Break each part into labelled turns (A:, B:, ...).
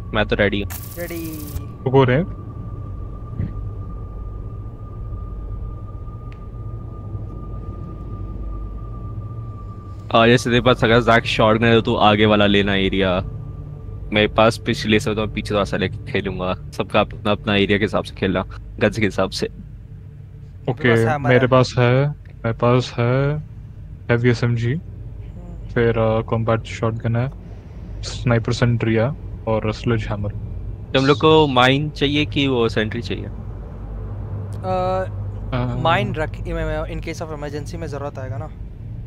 A: मैं तो रेडी हूँ।
B: रेडी।
C: रुको रे।
A: जैसे तेरे पास अगर जैक शॉट है तो तू आगे वाला लेना एरिया। मेरे पास पिछले से तो मैं पीछे थोड़ा सा लेके खेलूंगा, सबका अपना अपना एरिया के हिसाब से खेलना, गज के हिसाब से।
B: मेरे
C: ओके।
B: पास हैमर है।
C: मेरे पास है हैवी एसएमजी, फिर कॉम्बैट शॉटगन है, स्नाइपर सेंट्री है और स्लेज हैमर।
A: तुम लोग को माइन चाहिए कि वो सेंट्री चाहिए?
B: माइन रख, इन केस ऑफ इमरजेंसी में ज़रूरत आएगा ना।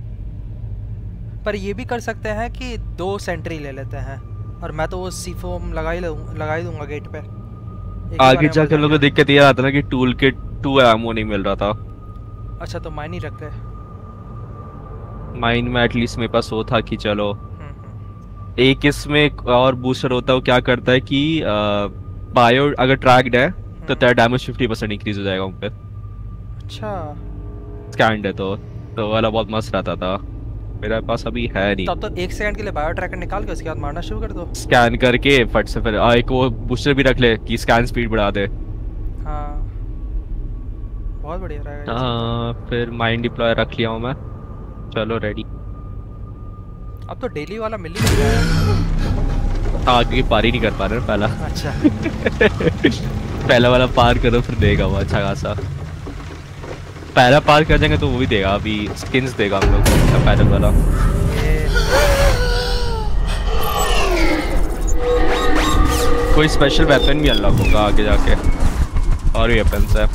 B: पर ये भी कर सकते हैं कि 2 सेंट्री ले लेते हैं, और मैं तो वो C4 लगा ही दूंगा गेट पे। एक ही बार
A: आगे
B: में
A: जाके
B: मर
A: हम लोग को
B: जाएंगे।
A: दिक्कत ये आता ना कि टूल किट 2 एमो नहीं मिल रहा था।
B: अच्छा तो माइन ही रख ले।
A: माइन में एटलीस्ट मेरे पास वो था कि चलो एक इसमें एक और बूस्टर होता है, वो क्या करता है कि बायो अगर ट्रैक्ड है तो तेरा डैमेज 50% इंक्रीज हो जाएगा उन पे।
B: अच्छा
A: स्कैंड है तो वाला बहुत मस्त रहता था। मेरे पास अभी है नहीं।
B: तब तो 1 सेकंड के लिए बायो ट्रैकर निकाल के उसके बाद मारना शुरू कर दो।
A: स्कैन करके फट से फिर एक वो बूस्टर भी रख ले कि स्कैन स्पीड बढ़ा दे।
B: हाँ बहुत बढ़िया रहेगा ये सब तो।
A: फिर माइंड डिप्लॉय रख लिया हूँ मैं। चलो रेडी।
B: अब तो डेली वाला मिल ही रहा है।
A: आगे पार ही नहीं कर पा रहे ना पहला।
B: अच्छा
A: पहला वाला पार करो फिर देगा वो अच्छा खासा। पहला पार कर जाएंगे तो वो भी देगा, अभी स्किन्स देगा हम लोग को पैदल वाला।
B: ये
A: कोई स्पेशल वेपन भी अनलॉक होगा आगे जाके, और भी वेपन्स है।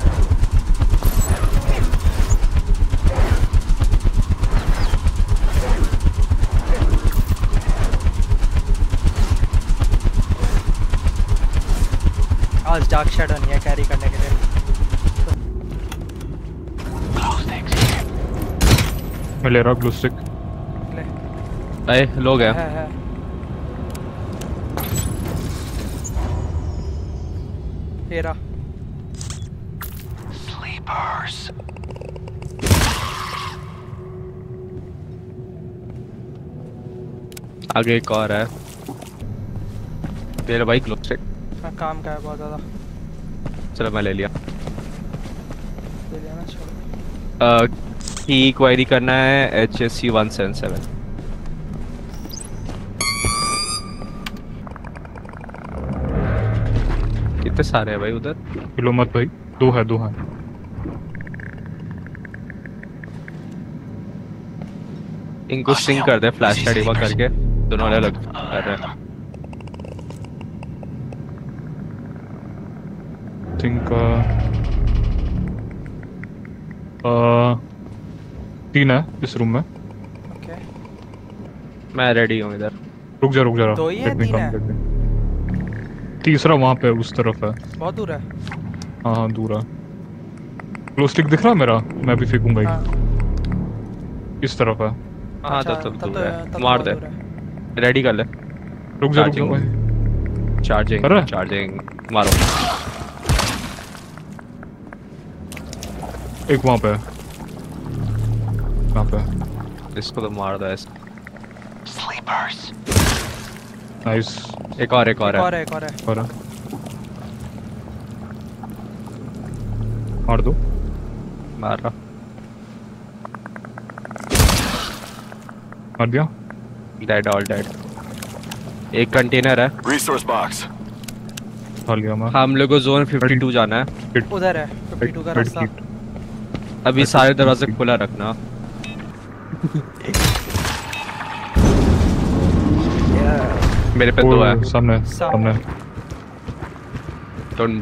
B: आज डार्क शैडो नहीं है कैरी करने के लिए।
C: मैं ले रहा ग्लू स्टिक।
B: ले
A: अरे लोग हैं।
B: है। ये रहा।
A: आगे एक और है मेरा भाई ग्लो स्टिक।
B: हाँ, काम का है बहुत ज़्यादा।
A: चलो मैं ले लिया।
B: ले लिया ना, चलो।
A: की क्वेरी करना है HSC 177। कितने सारे हैं भाई उधर?
C: किलो मत भाई, दो है।
A: इनको सिंक कर दे फ्लैश लाइट एक करके, दोनों अलग अलग कर रहे हैं।
C: थिंक 3 है इस रूम में।
B: ओके
A: मैं रेडी हूँ इधर।
C: रुक जा
B: 2 ही है,
C: Let me
B: 3
C: come,
B: है?
C: let me- तीसरा वहाँ पे उस तरफ है।
B: बहुत दूर है।
C: हाँ दूर है। ग्लो स्टिक दिख रहा है मेरा? मैं भी फेंकूंगा
B: हाँ।
C: इस तरफ है।
A: हाँ
B: अच्छा,
A: तब
B: तब
A: दूर
B: तो
A: है, मार दे।
B: बहुत दूर है।
A: रेडी कर ले।
C: रुक जा
A: Charging.
C: भाई।
A: चार्जिंग
C: कर रहा है?
A: चार्जिंग मारो।
C: एक वहाँ पे है।
A: इसको तो मार दो ऐसे।
C: नाइस।
A: एक और
B: एक और
A: है।
B: है, एक और है।
C: और मार दो।
A: मार रहा।
C: मार दिया।
A: Dead all dead. एक कंटेनर है।
D: Resource box.
C: डाल गया मैं।
A: हम लोग को जोन 52 जाना है।
B: उधर है 52 का
C: Red
B: रास्ता।
C: kit।
A: अभी सारे दरवाजे खुला रखना। मेरे पे 2 है।
C: सामने।
A: तो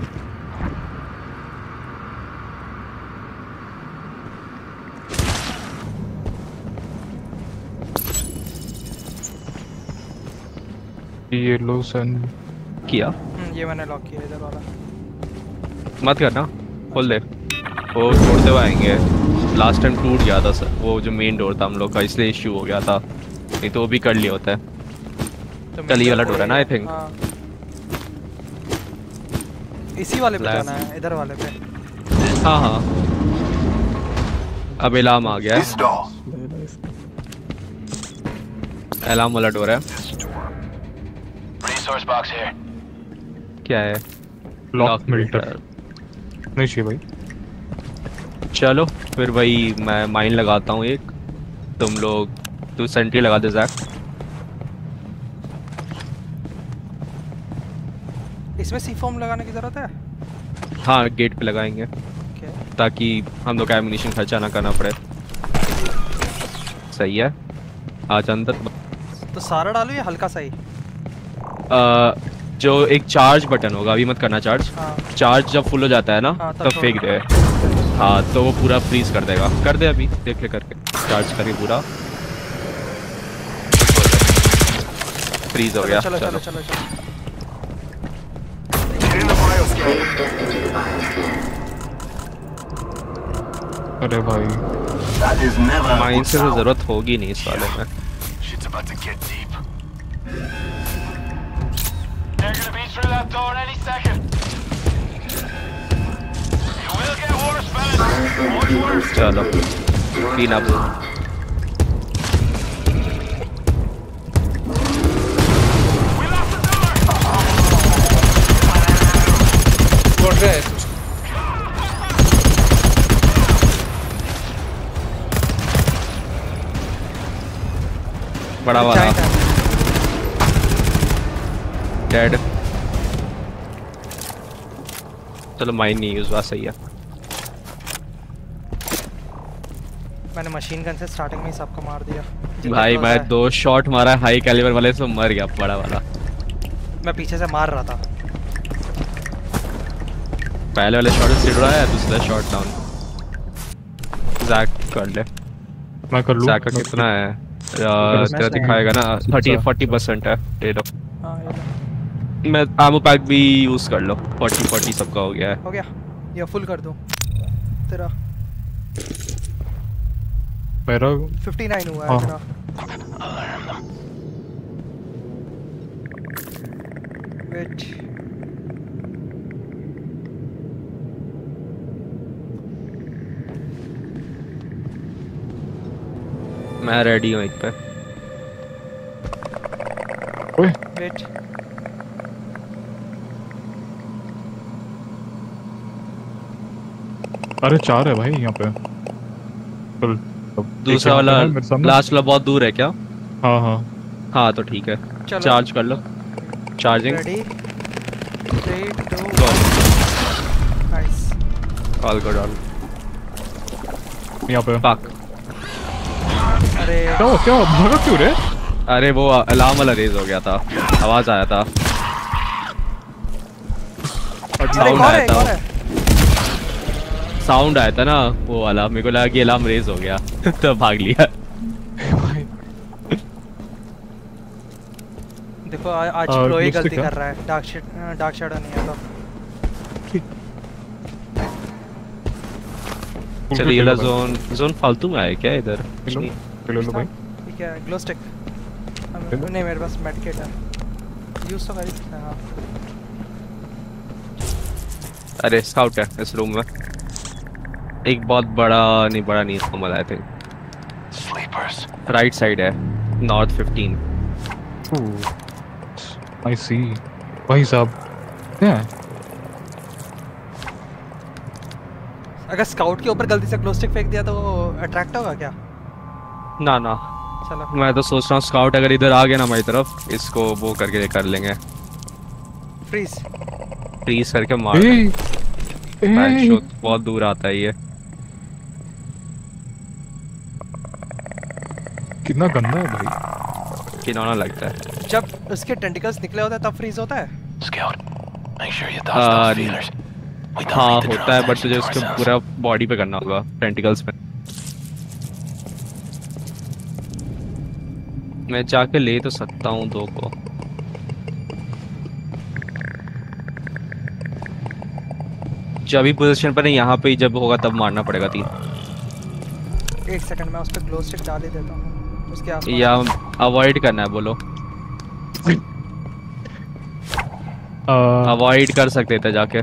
C: ये लो सन।
A: किया
B: ये मैंने लॉक किया इधर वाला।
A: मत करना, खोल दे। वो तोड़ते हुए आएंगे। लास्ट टाइम टूट गया था सर, वो जो मेन डोर था हम लोग का, इसलिए इश्यू हो गया था, नहीं तो वो भी कर लिया होता है।
B: तो
A: कल ये वाला डोर है ना आई थिंक।
B: हाँ। इसी वाले पे जाना है, इधर वाले पे।
A: हाँ अब अलार्म आ गया
D: This
A: है।
D: door.
A: अलार्म वाला डोर है।
D: Resource box here.
A: क्या है?
C: लॉक मिल्टर नहीं चाहिए भाई।
A: चलो फिर वही मैं माइन लगाता हूँ एक, तुम लोग तू सेंट्री लगा दे जैक।
B: इसमें सी फोम लगाने की जरूरत है?
A: हाँ गेट पे लगाएंगे
B: Okay.
A: ताकि हम लोग एमिनिशन खर्चा ना करना पड़े। सही है, आज अंदर।
B: तो सारा डालूं या हल्का सा ही?
A: जो एक चार्ज बटन होगा, अभी मत करना चार्ज।
B: हाँ।
A: चार्ज जब फुल हो जाता है ना
B: हाँ, तब
A: तब फेंक दे। हाँ तो वो पूरा फ्रीज कर देगा। कर दे अभी, देख ले करके, चार्ज करके पूरा फ्रीज हो गया।
B: चलो चलो चलो चलो।
D: Get in the bioscan.
C: अरे भाई
D: That is never a
A: mine
D: good
A: से तो
D: sound.
A: जरूरत होगी नहीं इस वाले में।
D: Shit's about to get deep. They're gonna be through that door any second. It will get worse, fellas. Much worse.
A: चलो तीन अब
D: We lost the door.
E: छोड़ रहे
A: बड़ा वाला
B: Giant है।
A: डेड। चलो माइन नहीं यूज हुआ, सही है।
B: मैंने मशीन गन से स्टार्टिंग में ही सबको मार दिया। जितना
A: भाई
B: close
A: मैं
B: है।
A: 2 शॉट मारा हाई कैलिबर वाले से, मर गया बड़ा वाला।
B: मैं पीछे से मार रहा था।
A: पहले वाले शॉट से रहा है, दूसरा शॉट डाउन। जैक कर ले।
C: मैं कर लूँ।
A: जैक का कितना है? तेरा दिखाएगा ना 30-40% है। ले लो।
B: हाँ ये लो।
A: मैं आमो पैक भी यूज कर लो। 40 सबका हो गया है।
B: हो गया। ये फुल कर दूं। तेरा
C: मेरा
B: 59 हुआ है
C: हाँ।
B: तेरा। वेट।
A: मैं रेडी हूँ एक पे।
C: ओए
B: वेट।
C: अरे 4 है भाई यहाँ पे। चल
A: दूसरा वाला
C: मेरे सामने।
A: लास्ट वाला बहुत दूर है क्या?
C: हाँ हाँ
A: हाँ तो ठीक है,
B: चलो।
A: चार्ज कर लो। Charging.
B: Ready 3 2
A: Go.
B: 1 nice.
A: Call कर डाल।
C: यहाँ पे
A: पक।
B: अरे
C: क्या भागा क्यों रे?
A: अरे वो अलार्म वाला रेज हो गया था, आवाज आया था,
B: अरे
A: साउंड
B: कौन
A: आया
B: है कौन
A: था,
B: है?
A: साउंड आया था ना वो वाला, मेरे को लगा कि अलार्म रेज हो गया तो भाग लिया।
B: देखो आज
C: और
B: फ्लो ही
C: दूसरे
B: गलती
C: क्या?
B: कर रहा है। डार्क शैडो नहीं है तो।
A: चलिए ये जोन फालतू में आया क्या इधर? कुछ
C: लो
A: नहीं।
C: ले लो भाई।
B: ठीक है ग्लो स्टिक। नहीं मेरे पास मेडिकेट है, यूज तो कर ही सकते हैं। हाँ
A: अरे स्काउट है इस रूम में, एक बहुत बड़ा नहीं normal I think
D: Sleepers.
A: Right side है, नॉर्थ 15।
C: आई सी भाई साहब क्या है?
B: अगर स्काउट के ऊपर गलती से ग्लो स्टिक फेंक दिया तो वो अट्रैक्ट होगा क्या?
A: ना ना,
B: चलो
A: मैं तो सोच रहा हूँ स्काउट अगर इधर आ गया ना हमारी तरफ, इसको वो करके कर लेंगे,
B: फ्रीज।
A: फ्रीज करके मार
C: ए,
A: शॉट बहुत दूर आता है ये।
C: कितना गंदा है भाई।
A: किनौना लगता है।
B: जब उसके टेंटिकल्स निकले होते हैं तब फ्रीज होता है?
D: Scout, make sure you dodge those feelers. We don't
A: हाँ
D: need the
A: होता है,
D: drones
A: बट तुझे
D: edging
A: उसके
D: towards us.
A: पूरा बॉडी पे करना होगा, टेंटिकल्स पे। मैं जाके ले तो सकता हूँ 2 को। जब भी पोजीशन पर है यहाँ पे ही, जब होगा तब मारना पड़ेगा 3।
B: 1 सेकंड में उस पे ग्लो स्टिक डाल ही देता हूँ उसके आसपास।
A: या अवॉइड करना है बोलो, अवॉइड कर सकते थे जाके,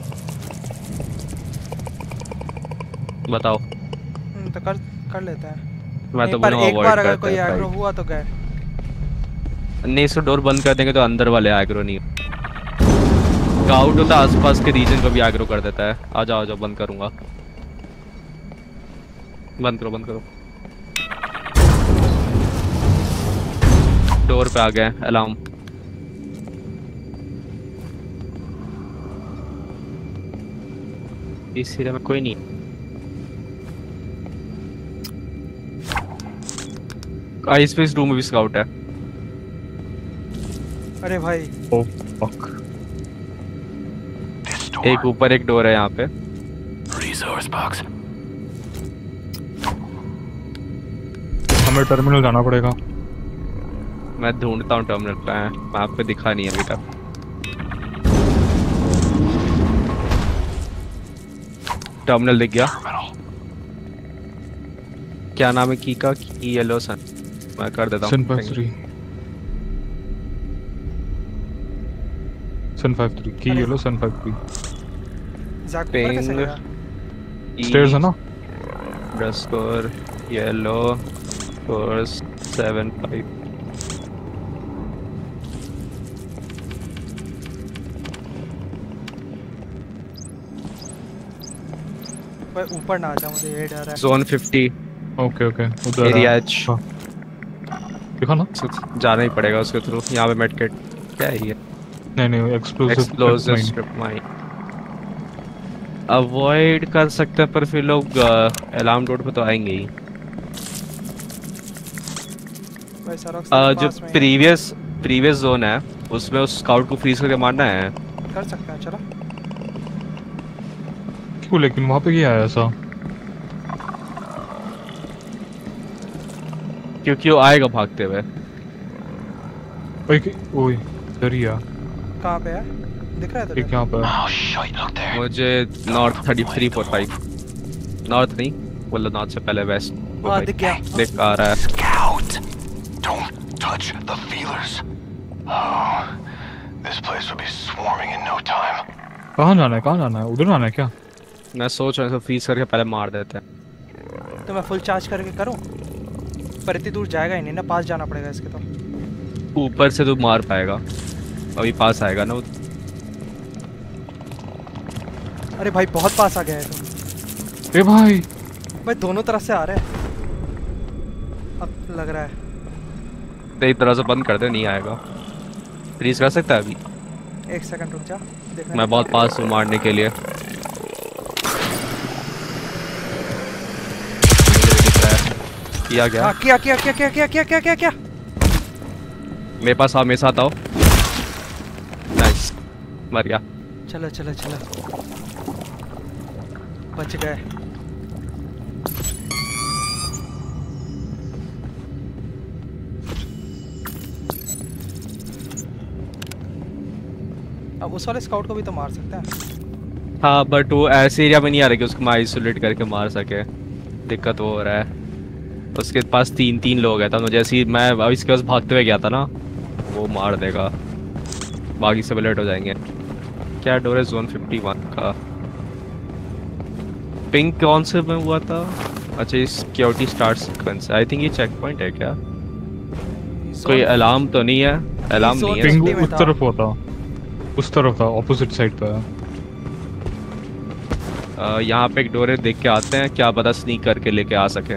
A: बताओ।
B: तो कर लेते हैं।
A: मैं तो
B: पर
A: बोलूँ
B: एक बार
A: अवॉइड
B: अगर
A: करते
B: कोई
A: हैं
B: एग्रो
A: भाई।
B: हुआ तो गए।
A: नहीं, इसको डोर बंद कर देंगे तो अंदर वाले एग्रो नहीं। स्काउट होता है आसपास के रीजन को भी एग्रो कर देता है। आ जाओ बंद करूंगा। बंद करो। डोर पे आ गए अलार्म। इस एरिया में कोई नहीं। आइस स्पेस रूम में भी स्काउट है।
B: अरे भाई
C: ओ फक।
A: एक ऊपर एक डोर है यहाँ पे।
D: Resource box.
C: हमें टर्मिनल जाना पड़ेगा।
A: मैं ढूंढता हूँ टर्मिनल पे है, मैप पे दिखा नहीं है अभी तक। टर्मिनल दिख गया। क्या नाम है की का? की येलो सन। मैं कर देता हूँ।
C: सन 53 की येलो सन 53
B: जैक ऊपर कैसे गया?
C: स्टेयर्स है ना।
A: Underscore yellow course 75।
B: भाई ऊपर ना आ जा, मुझे ये डर है।
A: जोन 50
C: ओके उधर
A: एरिया
C: है।
A: एच।
C: देखो ना।
A: जाना ही पड़ेगा उसके थ्रू। यहाँ पे मेडकिट क्या है ये?
C: नहीं
A: एक्सप्लोसिव स्ट्रिप माइन अवॉइड कर सकते हैं, पर फिर लोग अलार्म रोड पे तो आएंगे ही।
B: भाई सड़क
A: जो प्रीवियस जोन है उसमें उस स्काउट को फ्रीज करके मारना है।
B: कर सकते हैं, चलो।
C: क्यों लेकिन वहाँ पे क्या है ऐसा?
A: क्योंकि वो आएगा भागते हुए।
C: ओए दरिया
B: कहाँ पे है? दिख रहा है तुझे?
C: एक यहाँ पे है।
D: Oh shit! Look there.
A: मुझे नॉर्थ 3345 नॉर्थ नहीं बोला, नॉर्थ से पहले वेस्ट।
B: हाँ दिख गया।
A: देख आ रहा है।
D: Scout! Don't touch the feelers. Oh, this place will be swarming in no time.
C: कहाँ जाना है? उधर जाना है क्या?
A: मैं सोच रहा हूँ फ्रीज करके पहले मार देते हैं।
B: तो मैं फुल चार्ज करके करूँ? पर इतनी दूर जाएगा ही नहीं ना, पास जाना पड़ेगा इसके। तो
A: ऊपर से तो मार पाएगा, अभी पास आएगा ना वो।
B: अरे भाई बहुत पास आ गया है तो।
C: ए भाई
B: दोनों तरफ से आ रहे हैं। अब लग रहा है
A: तेरी तरह से बंद कर दे, नहीं आएगा। फ्रीज कर सकता है अभी?
B: 1 सेकंड रुक जा, देखना।
A: मैं बहुत पास हूँ मारने के लिए। किया गया।
B: हाँ क्या?
A: मेरे पास आओ, मेरे साथ आओ। नाइस, मर गया।
B: चलो बच गए। अब उस वाले स्काउट को भी तो मार सकते हैं।
A: हाँ बट वो ऐसे एरिया में नहीं आ रहा कि उसको मैं आइसोलेट करके मार सके। दिक्कत वो हो रहा है। उसके पास तीन लोग हैं, तो जैसे ही मैं अब इसके पास भागते हुए गया था ना, वो मार देगा। बाकी सब अलर्ट हो जाएंगे। क्या डोर है जोन 51 का? पिंक कौन से में हुआ था? अच्छा ये security start sequence. I think ये चेक पॉइंट है क्या? कोई अलार्म तो नहीं है? अलार्म नहीं है।
C: पिंग उस तरफ होता, उस तरफ था, ऑपोजिट साइड पे है।
A: यहाँ पे एक डोर है, देख के आते हैं, क्या पता स्नीक करके लेके आ सके।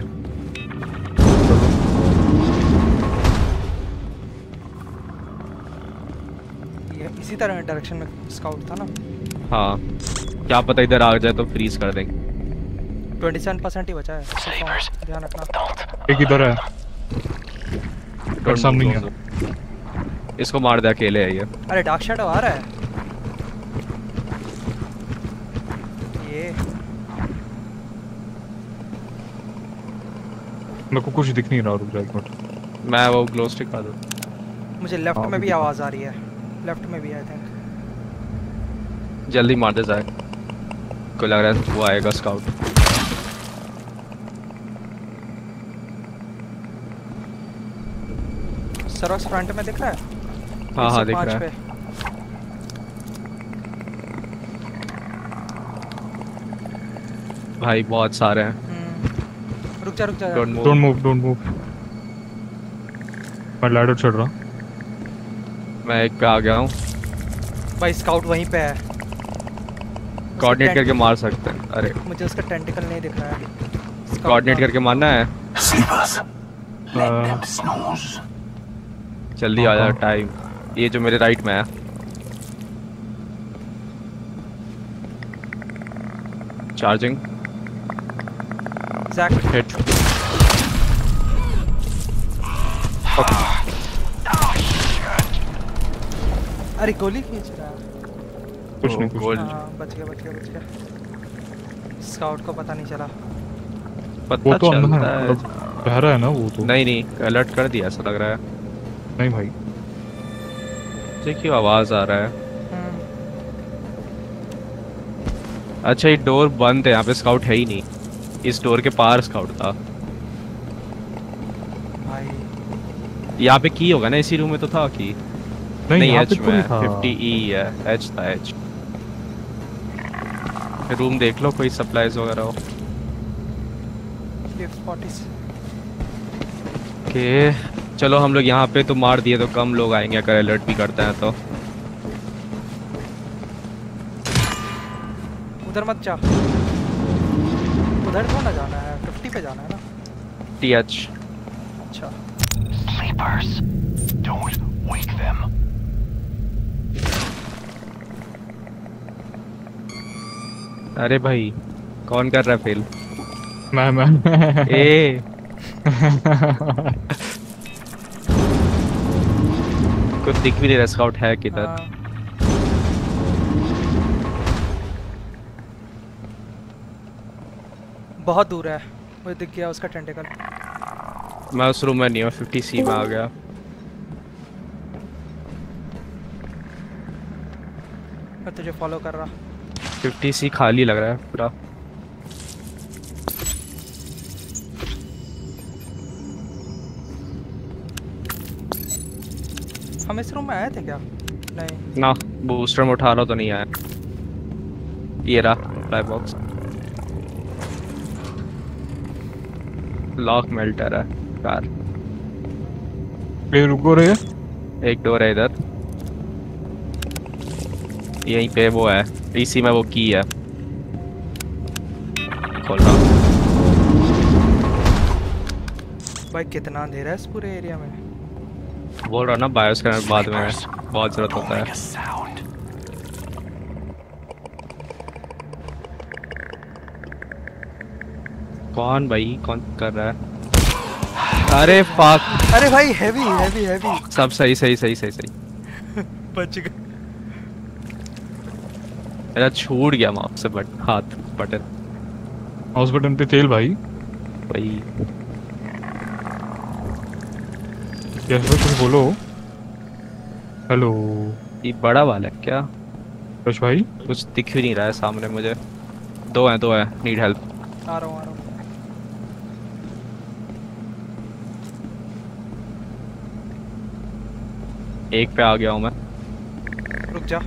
B: ये इसी तरह डायरेक्शन में स्काउट था ना।
A: हाँ क्या पता इधर आ जाए तो फ्रीज कर देंगे।
B: 27% ही बचा है,
D: Sabers.
B: ध्यान रखना।
D: Don't.
C: एक इधर है,
A: Don't
C: सामने
A: move,
C: ही
A: don't move। इसको मार दे, अकेले है ये।
B: अरे डार्क शैडो आ रहा है। ये
C: मेरे को कुछ दिख नहीं रहा। रुक जा एक मिनट।
A: मैं वो ग्लो स्टिक आ दूँ।
B: मुझे लेफ्ट
C: हाँ,
B: में भी
C: बिल्कुल।
B: आवाज आ रही है। लेफ्ट में भी आई थिंक।
A: जल्दी मार दे जाए, को लग रहा है वो आएगा स्काउट।
B: सरॉक्स फ्रंट में दिख रहा है।
A: हाँ दिख
B: 105
A: रहा है।
B: पे।
A: भाई बहुत सारे हैं।
B: रुक जा
A: डोंट मूव।
C: Don't move. मैं लैडर चढ़ रहा।
A: मैं एक पे आ गया हूँ।
B: भाई स्काउट वहीं पे है।
A: कोऑर्डिनेट करके मार सकते हैं। अरे
B: मुझे उसका टेंटिकल नहीं दिख रहा है। Scout
A: कोऑर्डिनेट
B: का-
A: करके मारना है।
D: Sleepers. Let them snooze.
A: जल्दी आ जा टाइम। ये जो मेरे राइट में है। Charging
B: Zack,
A: hit.
B: अरे गोली खींच रहा है।
C: कुछ नहीं कुछ
A: गोल
B: हाँ, बच गया। स्काउट को पता नहीं चला।
A: पता
C: वो तो अंधा
A: चलता
C: है
A: है।
C: मतलब बहरा है ना वो तो।
A: नहीं अलर्ट कर दिया ऐसा लग रहा है।
C: नहीं भाई
A: देखिए आवाज आ रहा है।
B: हम्म,
A: अच्छा ये डोर बंद है, यहाँ पे स्काउट है ही नहीं। इस डोर के पार स्काउट था।
B: भाई
A: यहाँ पे की होगा ना, इसी रूम में तो था की।
C: नहीं यहाँ
A: एच
C: पे तो
A: में
C: नहीं था।
A: 50E है। एच था एच। रूम देख लो कोई सप्लाईज वगैरह हो।
B: लिफ्ट 40
A: ओके चलो हम लोग यहाँ पे तो मार दिए तो कम लोग आएंगे अगर अलर्ट भी करते हैं तो।
B: उधर मत जा। उधर तो ना जाना है, 50 पे जाना है ना।
A: TH
B: अच्छा
D: Sleepers. Don't wake them.
A: अरे भाई कौन कर रहा है फेल?
C: मैं
A: ए कुछ दिख भी नहीं रहा स्काउट है किधर।
B: हाँ। बहुत दूर है। मुझे दिख गया उसका टेंटिकल।
A: मैं उस रूम में नहीं हूँ, 50C में आ गया।
B: मैं तुझे फॉलो कर रहा।
A: 50C खाली लग रहा है पूरा।
B: हम इस रूम में आए थे क्या? नहीं।
A: ना बूस्टर में उठा रहा तो नहीं आया। ये रहा फ्लाई बॉक्स। लॉक मेल्टर है कार।
C: ये रुको रे।
A: एक डोर है इधर। यहीं पे वो है, इसी में वो की है। खोल रहा हूँ।
B: भाई कितना अंधेरा है इस पूरे एरिया में।
A: बोल रहा ना बायोस करने बाद में बहुत जरूरत
D: Don't
A: होता
D: make
A: है।
D: a sound.
A: कौन भाई कौन कर रहा है? अरे फक।
B: अरे भाई हैवी हैवी हैवी।
A: सब सही सही सही सही सही।
B: बच गए।
A: मेरा छूट गया माउस से बट हाथ बटन
C: माउस बटन पे तेल भाई।
A: भाई।
C: यस भाई कुछ बोलो। हेलो
A: ये बड़ा वाला है क्या?
C: रश भाई।
A: कुछ दिख भी नहीं रहा है सामने मुझे। दो है नीड हेल्प।
B: आ रहा हूँ।
A: एक पे आ गया हूँ मैं।
B: रुक जा।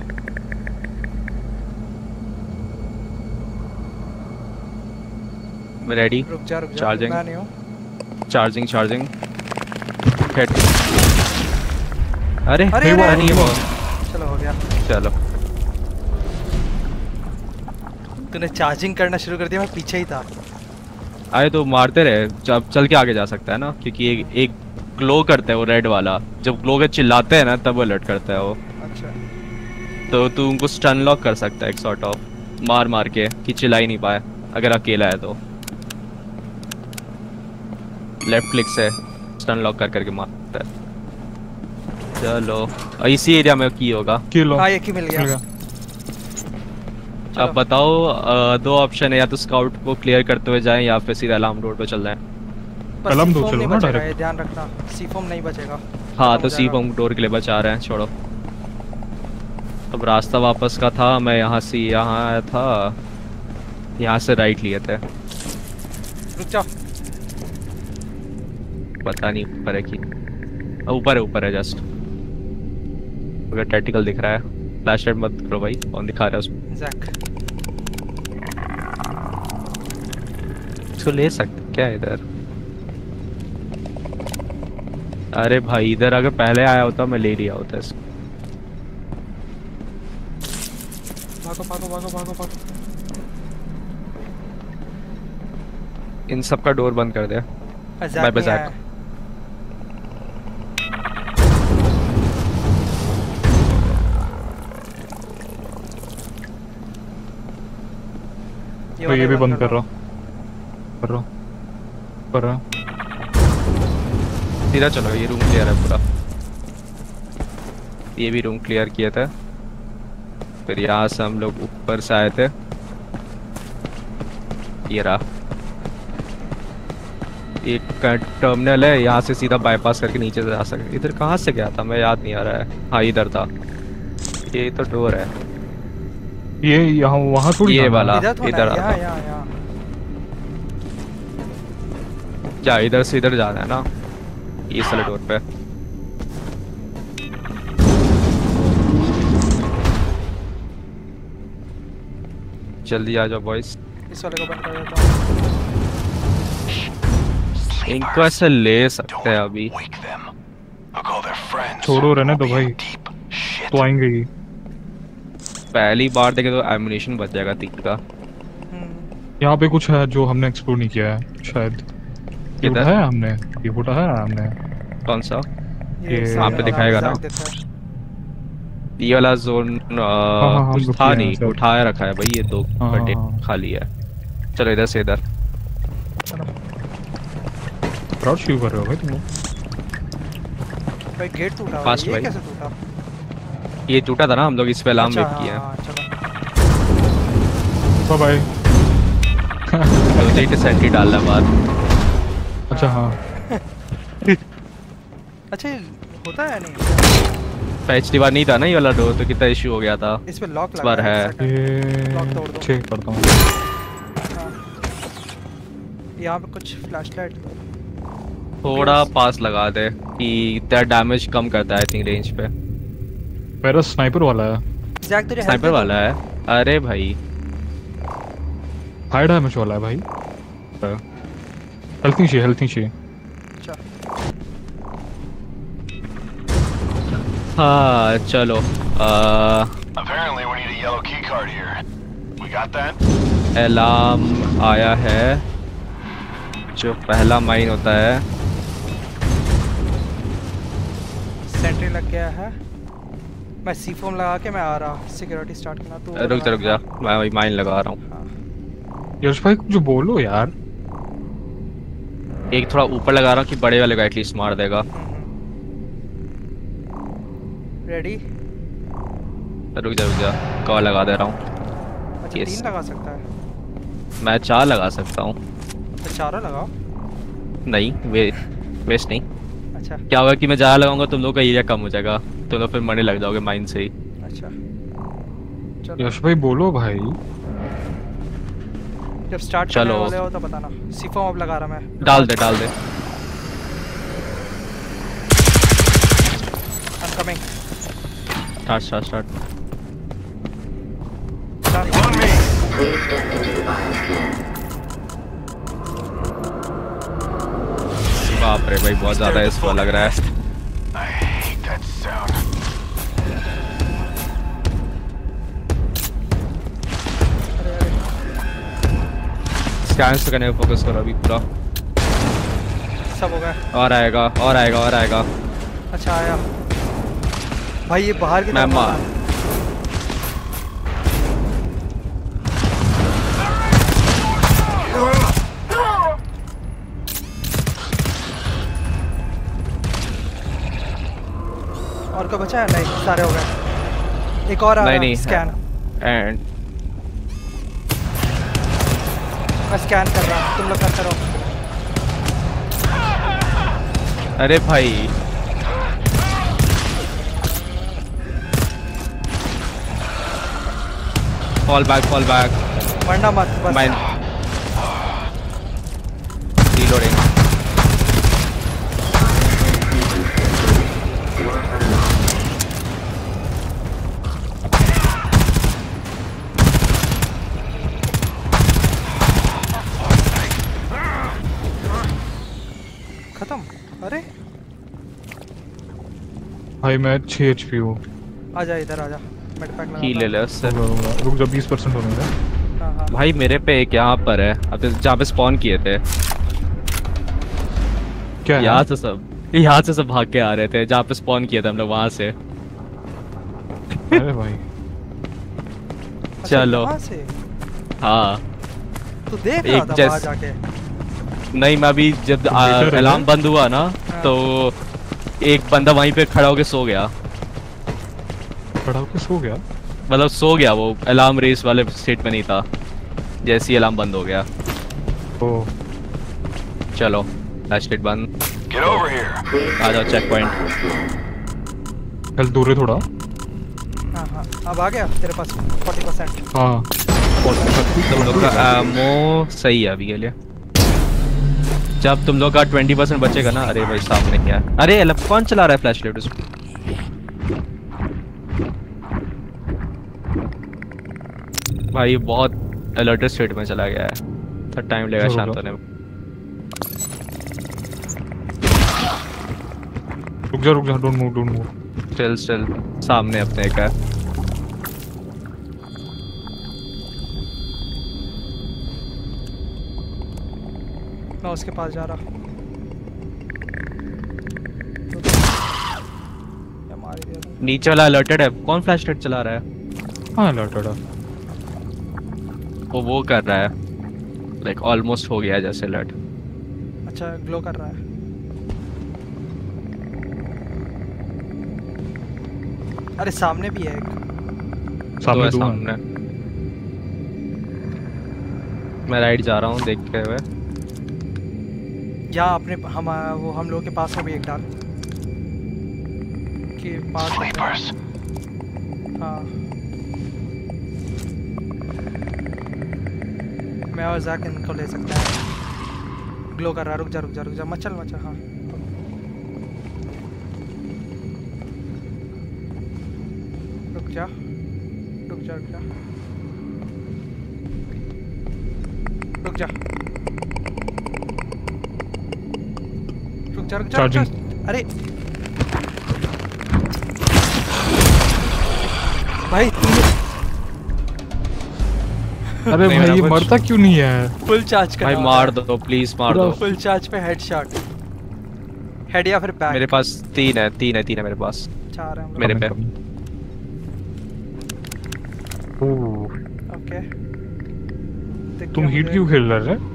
A: रेडी।
B: रुक जा।
A: Charging.
B: मैं नहीं हूँ।
A: Charging head. अरे
B: अरे,
A: वो
B: अरे,
A: नहीं है वो।
B: चलो हो गया।
A: चलो
B: तूने चार्जिंग करना शुरू कर दिया, मैं पीछे ही था।
A: आए तो मारते रहे, जब चल के आगे जा सकता है ना, क्योंकि एक ग्लो करता है वो रेड वाला। जब ग्लो के चिल्लाते हैं ना तब वो अलर्ट करता है वो।
B: अच्छा
A: तो तू उनको स्टन लॉक कर सकता है एक सॉर्ट ऑफ मार के कि चिल्ला ही नहीं पाए अगर अकेला है तो। लेफ्ट क्लिक से स्टन लॉक करके मारता है। चलो इसी एरिया में की होगा।
C: किलो
B: हाँ, एक ही मिल गया।
A: अब बताओ दो ऑप्शन है, या तो स्काउट को क्लियर करते हुए जाएं या फिर सीधा अलार्म रोड पे चल जाएं।
B: पर
C: कलम दो
B: C4
C: चलो
B: नहीं
C: ना
B: बचेगा,
C: direct।
B: ये ध्यान रखना। C4 नहीं बचेगा।
A: हाँ
B: खत्म
A: तो
B: हो
A: सी
B: जाएगा।
A: हम डोर के लिए बचा रहे हैं, छोड़ो। अब रास्ता वापस का था, मैं यहाँ से यहाँ आया था, यहाँ से राइट लिए थे।
B: रुक जा।
A: पता नहीं ऊपर है कि ऊपर है जस्ट। अगर टैक्टिकल दिख रहा है फ्लैश लाइट मत करो भाई, कौन दिखा रहा है उसमें।
B: जैक
A: इसको ले सकते क्या इधर? अरे भाई इधर अगर पहले आया होता मैं ले लिया होता इसको।
B: भागो भागो भागो भागो भागो।
A: इन सब का डोर बंद कर दे।
B: जैक
A: बाय
B: नहीं
A: जैक।
B: आया।
C: तो ये भी बंद कर रहा कर रहा कर रहा।
A: सीधा चलो, ये रूम क्लियर है पूरा। ये भी रूम क्लियर किया था। फिर यहाँ से हम लोग ऊपर से आए थे। ये रहा एक टर्मिनल है, यहाँ से सीधा बाईपास करके नीचे से जा सकते। इधर कहाँ से गया था मैं, याद नहीं आ रहा है। हाँ इधर था। ये तो डोर है।
C: ये यहाँ वहाँ थोड़ी
A: ये
C: जाना है।
A: वाला
B: इधर तो
A: इधर
B: नहीं,
A: आता।
B: यहाँ
A: क्या इधर से इधर जाना है ना, इस वाले डोर पे। जल्दी आ जाओ बॉयज।
B: इस वाले को बंद कर देता हूँ।
A: इनको ऐसे ले सकते हैं अभी।
D: Wake them. I'll call their friends.
C: छोड़ो रहने दो
D: We'll
C: भाई,
D: be in deep shit.
C: तो आएंगे ही।
A: पहली बार देखे तो एमुनेशन बच जाएगा 3 का।
C: यहाँ पे कुछ है जो हमने एक्सप्लोर नहीं किया है शायद। ये
A: किधर?
C: उठाया हमने, ये उठाया हमने।
A: कौन सा?
C: ये
B: सामने
A: वहाँ पे
B: वाला
A: दिखाएगा ना।
B: जैक दिखता है।
A: ये वाला जोन
C: हाँ,
A: कुछ
C: रुक
A: था
C: गए
A: नहीं,
C: हैं, सर।
A: उठाया रखा है भाई। ये 2
C: हाँ,
A: कंटेनर
C: हाँ।
A: खाली है। चलो इधर से इधर।
C: क्राउड शुरू कर रहे हो भाई तुम लोग?
B: भाई गेट टूटा हुआ है,
A: Fast
B: ये
A: भाई।
B: कैसे टूटा?
A: ये टूटा था ना, हम लोग इस पे अलार्म
B: अच्छा,
A: वेट किए हैं।
B: हाँ, चलो।
C: Bye bye.
A: तो एक सेंटी डालना बाद।
C: अच्छा हाँ,
B: अच्छा ये होता है नहीं?
A: पिछली बार नहीं था ना ये वाला डोर, तो कितना इशू हो गया था।
B: इस पे लॉक
A: इस
B: लगा
A: बार है।
B: लॉक तोड़ दो।
C: ये चेक करता हूँ।
B: हाँ। यहाँ पे कुछ फ्लैशलाइट।
A: थोड़ा पास लगा दे कि तेरा डैमेज कम करता है आई थिंक रेंज पे।
C: मेरा स्नाइपर वाला है,
B: जैक तेरे
A: स्नाइपर वाला है। अरे भाई
C: हाई डैमेज वाला है भाई। हेल्थ नहीं चाहिए, हेल्थ नहीं चाहिए।
B: अच्छा
A: हाँ चलो।
D: Apparently, we need a yellow key card here. We got that?
A: Alarm आया है। जो पहला माइन होता है।
B: सेंट्री लग गया है। मैं C4 लगा के मैं आ रहा। सिक्योरिटी स्टार्ट करना तो
A: रुक जा रुक जा, मैं वही माइन लगा रहा हूँ।
C: यश भाई कुछ बोलो यार।
A: एक थोड़ा ऊपर लगा रहा हूँ कि बड़े वाले को एटलीस्ट मार देगा।
B: रेडी?
A: रुक जा कॉल लगा दे रहा हूँ।
B: अच्छा
A: Yes.
B: 3 लगा सकता है।
A: मैं 4 लगा सकता हूँ।
B: तो चारों लगाओ।
A: नहीं वेस्ट नहीं।
B: अच्छा
A: क्या होगा कि मैं ज़्यादा लगाऊंगा, तुम लोग का एरिया कम हो जाएगा, तुम लोग फिर मरने लग जाओगे माइन से ही।
B: अच्छा चलो
C: यश भाई बोलो भाई।
B: जब स्टार्ट करने
A: चलो।
B: वाले हो तो बताना। C4 अब लगा रहा मैं।
A: डाल दे डाल दे।
B: I'm coming.
A: Start.
D: On me!
F: Please step into the bioscan.
A: बाप रे भाई बहुत ज़्यादा इसको लग रहा है।
D: I hate that sound.
A: Scan से करने पे फोकस करो अभी पूरा।
B: सब हो गया।
A: और आएगा।
B: अच्छा आया भाई। ये बाहर की
A: मैं
B: तरफ आ
A: मार।
B: रहा है। और कोई बचा है? नहीं सारे हो गए। एक और आ रहा
A: नहीं
B: स्कैन।
A: एंड
B: मैं स्कैन कर रहा हूँ, तुम लोग करते रहो।
A: अरे भाई फॉल बैक।
B: मरना मत बस।
A: Mine reloading.
B: खत्म? अरे
C: भाई मैं 6 HP हूँ।
B: आजा इधर आजा। मेडपैक लगा।
A: की ले ले उससे।
C: रुक जा 20% होने दे।
B: हाँ हाँ
A: भाई मेरे पे एक यहाँ पर है, अब जहाँ पे स्पॉन किए थे।
C: क्या है?
A: यहाँ से सब भाग के आ रहे थे, जहाँ पे स्पॉन किए थे हम लोग वहाँ से।
C: अरे भाई
B: अच्छा,
A: चलो।
B: यहाँ से
A: हाँ
B: तू देख रहा
A: एक
B: था
A: जैस-
B: वहाँ जाके?
A: नहीं, मैं अभी जब
C: Computer है
A: अलार्म
C: क्या?
A: बंद हुआ ना, तो एक बंदा वहीं पे खड़ा होके सो गया।
C: खड़ा होके सो गया।
A: मतलब सो गया, वो अलार्म रेस वाले स्टेट में नहीं था, जैसे ही अलार्म बंद हो गया।
C: ओ
A: चलो फ्लैश लाइट बंद,
D: Get over here.
A: आ जाओ चेक पॉइंट।
C: हेल्थ दूर है थोड़ा।
B: हाँ हाँ अब आ गया तेरे पास 40%।
C: हाँ
A: तुम लोग का एमो सही है अभी के लिए। जब तुम लोग का 20% बचेगा ना, अरे भाई सामने क्या है? अरे कौन चला रहा है फ्लैश लाइट उसको? भाई बहुत अलर्टेड स्टेट में चला गया है, थोड़ा टाइम लगेगा
C: होगा।
A: शांत होने में।
C: रुक जा डोंट मूव।
A: स्टिल सामने अपने का है।
B: मैं उसके पास जा रहा। क्या मार दिया तूने?
A: नीचे वाला अलर्टेड है, कौन फ्लैश लाइट चला रहा है?
C: हाँ अलर्टेड है।
A: वो कर रहा है, लाइक ऑलमोस्ट हो गया है जैसे अलर्ट।
B: अच्छा ग्लो कर रहा है। अरे सामने भी है एक।
C: सामने
A: है
C: दो
A: सामने। मैं राइट जा रहा हूँ देखते हुए।
B: यहाँ अपने हम लोग के पास में भी एक डाल के पास में।
D: Sleepers.
B: हाँ मैं और जैक इनको ले सकता है। ग्लो कर रहा है। रुक जा मत चल हाँ रुक जा
C: Charging.
B: अरे भाई
C: अरे
A: नहीं,
C: भाई ये
A: कुछ-
C: मरता क्यों नहीं है?
B: फुल चार्ज कर
A: भाई मार दो प्लीज, मार दो।
B: फुल चार्ज पे हेडशॉट। हेड या फिर बैक।
A: मेरे पास तीन है मेरे पास।
B: 4 है हम लोग।
A: मेरे पे।
B: ओके
C: तुम हीट क्यों खेल रहे हैं?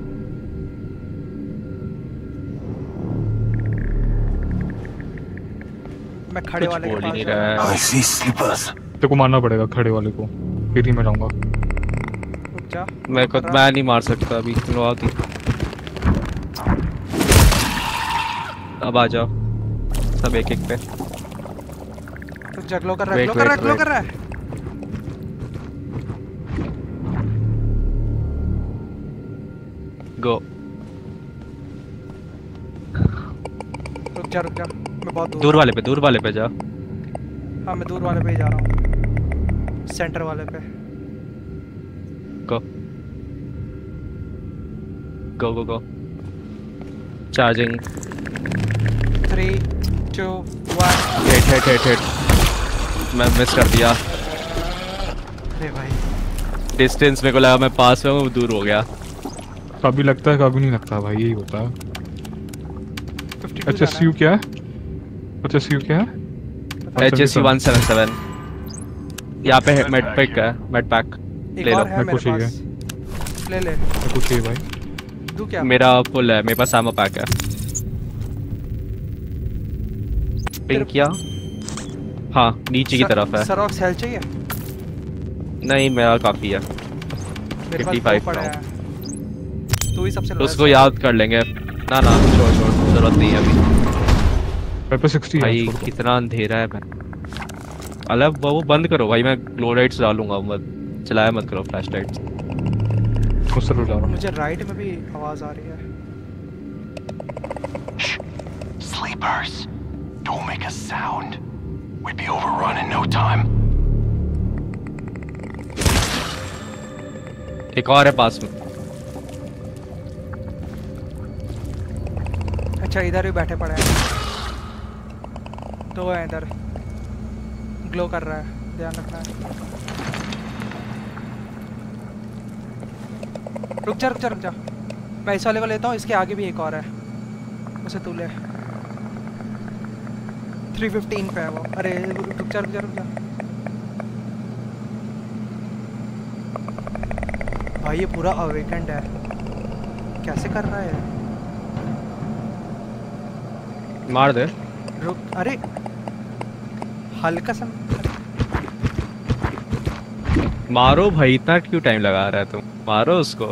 B: मैं खड़े
A: कुछ
B: वाले के
A: बोल ही
B: पास
A: नहीं
B: जा रहा
A: रहा है।
D: I see sleepers.
C: तेरे को मारना पड़ेगा खड़े वाले को, फिर ही मैं जाऊंगा।
B: हूं। रुक जा
A: मैं नहीं मार सकता अभी, तुम लोग आओ। अब आ जाओ सब एक पे।
B: रुक जा ग्लो कर रहा है
A: Wait,
B: ग्लो
A: wait,
B: कर रहा है
A: गो।
B: रुक जा मैं बहुत
A: दूर वाले पे जा।
B: हाँ मैं दूर वाले पे ही जा रहा हूँ। सेंटर वाले पे।
A: Go charging.
B: 3 2 1।
A: हिट। मैं मिस कर दिया।
B: अरे भाई
A: डिस्टेंस मेरे को लगा मैं पास में हूँ, दूर हो गया।
C: कभी लगता है कभी नहीं लगता भाई, यही होता है।
B: 52
C: HSU क्या है? HSU क्या है?
A: HSU 177 यहाँ पे मेड पैक है, मेड पैक
B: एक
A: ले लो।
B: और है
C: मेरे को
B: मेरे पास। ले
C: मेरे को चाहिए भाई।
B: दू क्या?
A: मेरा फुल है, मेरे पास एमो पैक है। पिंक किया। हाँ नीचे की तरफ है।
B: सरॉक्स हेल्थ चाहिए?
A: नहीं मेरा काफी है।
B: मेरे पास
A: 55
B: दो पड़े हैं। तू ही सबसे
A: तो उसको याद कर लेंगे। ना छोड़ जरूरत नहीं है अभी।
C: मेरे पे 60 है,
A: भाई
C: छोड़ दो।
A: कितना अंधेरा है भाई। अलग वो बंद करो भाई, मैं ग्लो लाइट्स डालूंगा, मत चलाया मत करो फ्लैश लाइट्स।
C: उस तरफ जा रहा हूँ।
B: मुझे राइट में भी आवाज आ रही है।
D: Shh. Sleepers. Don't make a sound. We'd be overrun in no time.
A: एक और है पास में।
B: अच्छा इधर भी बैठे पड़े हैं। दो है इधर। ग्लो कर रहा है ध्यान रखना है। रुक जा रुक जा रुक जा, मैं इस वाले को लेता हूँ, इसके आगे भी एक और है, उसे तू ले। 315 पे है वो। अरे रुक जा रुक जा रुक जा भाई, ये पूरा अवेकेंड है, कैसे कर रहा है?
A: मार दे।
B: रुक, अरे हल्का सा
A: मारो भाई, इतना क्यों टाइम लगा रहा है तुम? मारो उसको।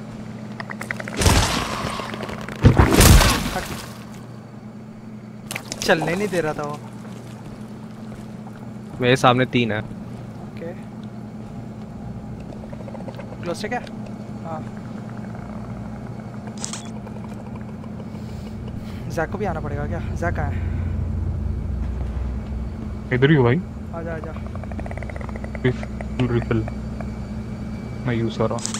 B: चलने नहीं दे रहा था वो।
A: मेरे सामने 3 है।
B: ओके, क्लोज से क्या? हाँ, जैक को भी आना पड़ेगा क्या? जैक कहाँ है?
C: इधर ही हो भाई।
B: आजा आजा।
C: रिफिल मैं यूज कर रहा हूँ।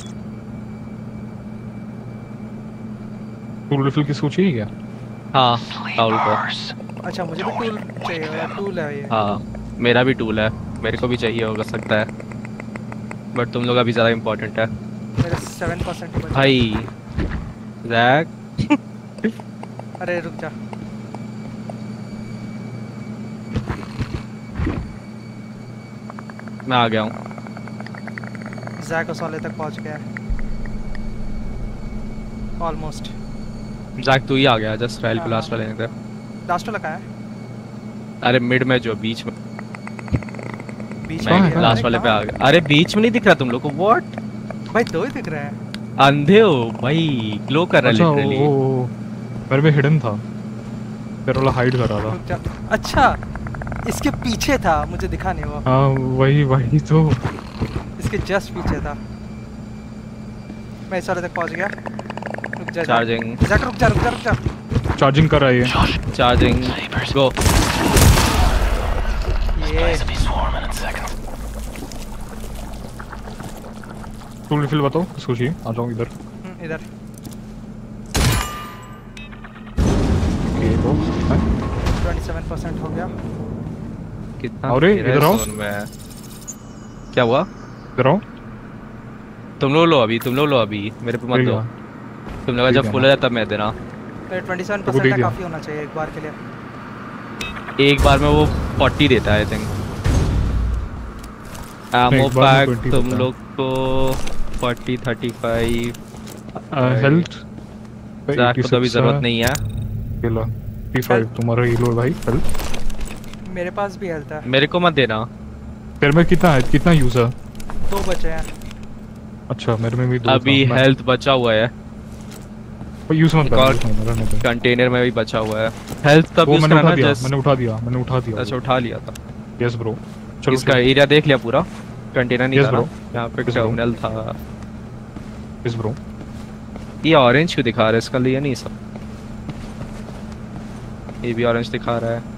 C: टूल रिफिल की सोची है क्या?
A: हाँ राहुल को।
B: अच्छा, मुझे भी टूल चाहिए। टूल है ये।
A: हाँ मेरा भी टूल है, मेरे को भी चाहिए होगा सकता है, बट तुम लोग अभी ज़्यादा इम्पोर्टेंट है।
B: मेरा 7% ही बचा।
A: भाई जैक
B: अरे रुक जा,
A: मैं आ गया हूँ।
B: जैक उस वाले तक पहुंच गया है ऑलमोस्ट।
A: जैक तू ही आ गया, जस्ट ट्रायल को
B: हाँ,
A: लास्ट वाले ने थे।
B: लास्ट वाला कहाँ है?
A: अरे मिड में जो बीच में,
B: बीच
C: कहाँ
B: में
C: है?
B: गया?
A: लास्ट
B: अरे
A: वाले पे
B: कहाँ?
A: आ गया। अरे बीच में नहीं दिख रहा तुम लोग को? व्हाट
B: भाई दो ही दिख रहे हैं।
A: अंधे हो भाई, ग्लो कर रहा है
C: अच्छा
A: लिटरली।
C: वो मेरे में हिडन था, मेरे वाला हाइड कर रहा था।
B: रुक जा। अच्छा, इसके पीछे था, मुझे दिखा नहीं वो।
C: हाँ वही वही तो।
B: इसके जस्ट पीछे था। मैं इस वाले तक पहुंच गया। रुक जा
A: चार्जिंग
B: जैक, रुक जा रुक जा रुक जा।
C: चार्जिंग कर रहा है ये।
A: Charging go.
B: ये
C: टूल रिफिल बताओ किसको चाहिए? आ जाओ इधर।
B: इधर।
C: ओके तो
B: 27% हो गया।
A: कितना
C: अरे,
A: गिरा है
C: इधर आओ।
A: zone में? क्या हुआ?
C: इधर आओ।
A: तुम लोग लो अभी, तुम लोग लो अभी, मेरे पे मत
C: ठीक
A: दो।
C: है।
A: तुम लोग
C: ठीक
A: जब
C: है
A: फुल
C: ना।
A: हो जाए तब मैं देना।
B: 27%
C: दिया।
B: काफी होना चाहिए एक बार के लिए।
A: एक बार में वो 40 देता है आई थिंक। एमो
C: एक बार में
A: पैक
C: 20
A: तुम
C: देता है।
A: लोग को 40 35।
C: हेल्थ
A: जैक को तो अभी जरूरत नहीं है।
C: ये लो 35 तुम्हारा ये लो भाई हेल्थ।
B: मेरे पास भी हेल्थ है।
A: मेरे को मत देना।
C: तेरे में कितना है, कितना यूज है?
B: 2 बचे हैं।
C: अच्छा मेरे में भी 2
A: अभी हेल्थ बचा हुआ है,
C: यूज मत
A: एक और
C: कर।
A: कंटेनर में भी बचा हुआ है। हेल्थ तब
C: वो
A: यूज
C: मैंने
A: करना
C: उठा दिया,
A: जस्ट।
C: मैंने उठा दिया।
A: अच्छा उठा लिया था।
C: Yes bro. चलो
A: इसका एरिया देख लिया पूरा? कंटेनर नहीं
C: Yes,
A: था ना?
C: bro.
A: यहाँ पे
C: Yes, bro.
A: टर्मिनल था।
C: Yes bro.
A: ये ऑरेंज क्यों दिखा रहा है? इसका लिया नहीं सब। ये भी ऑरेंज दिखा रहा है।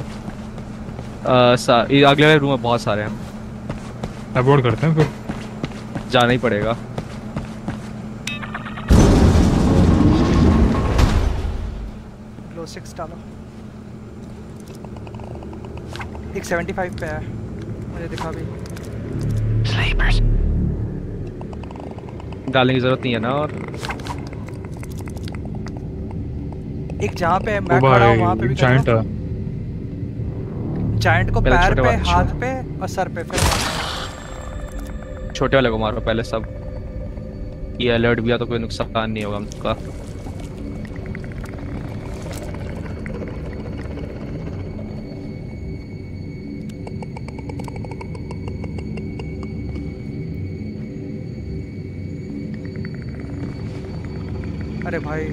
A: ये अगले रूम में बहुत सारे हैं,
C: अवॉइड करते हैं फिर।
A: जाना ही पड़ेगा।
B: लो 6 डालो। एक 75 पे है, मुझे दिखा भी।
D: Sleepers.
A: डालने की जरूरत नहीं है ना। और
B: एक जहाँ पे
C: वो
B: मैं खड़ा हूँ वहाँ पे
C: भाई
B: भी
C: जायंट है।
B: जायंट को
A: पहले
B: पैर
A: छोटे
B: पे,
A: वाले-
B: हाथ पे और सर पे फिर
A: छोटे वाले को मारो पहले सब। ये अलर्ट भी आ तो कोई नुकसान नहीं होगा हमका।
B: अरे भाई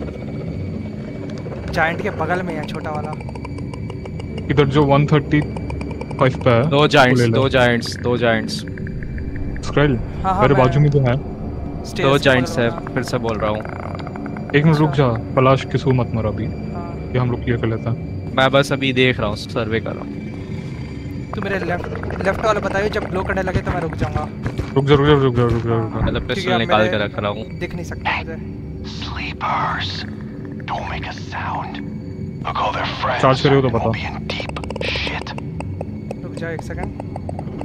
B: जायंट के बगल में है छोटा वाला।
C: इधर जो 135 पे है।
A: दो
C: वो
A: जायंट्स
C: ले लो।
A: दो जायंट्स दो जायंट्स
C: स्क्रैल
B: हाँ,
C: मेरे
B: मैं-
C: बाजू में तो है।
B: स्टेयर्स
A: दो
B: के
A: जायंट्स
B: बगल
A: है,
B: वाला।
A: फिर से बोल रहा हूँ।
C: एक मिनट रुक जा, पलाश किसको मत मार अभी,
B: हाँ,
C: ये हम लोग क्लियर कर लेते हैं।
A: मैं बस अभी देख रहा हूँ, सर्वे कर रहा हूँ।
B: तू मेरे लेफ्ट वाला बताइए, जब ग्लो करने लगे तो मैं रुक जाऊंगा।
C: रुक जा रुक जा रुक जा रुक जा रुक जा।
A: मतलब
B: क्योंकि
A: पिस्टल
B: अब
A: निकाल के
B: मेरे
A: रख रहा हूँ।
B: दिख नहीं सकता मुझे।
D: Sleepers. Don't make a sound. I'll call their friends.
C: Charge करियो तो
D: and we'll
C: बता।
D: be in deep shit.
B: रुक जा एक सेकंड।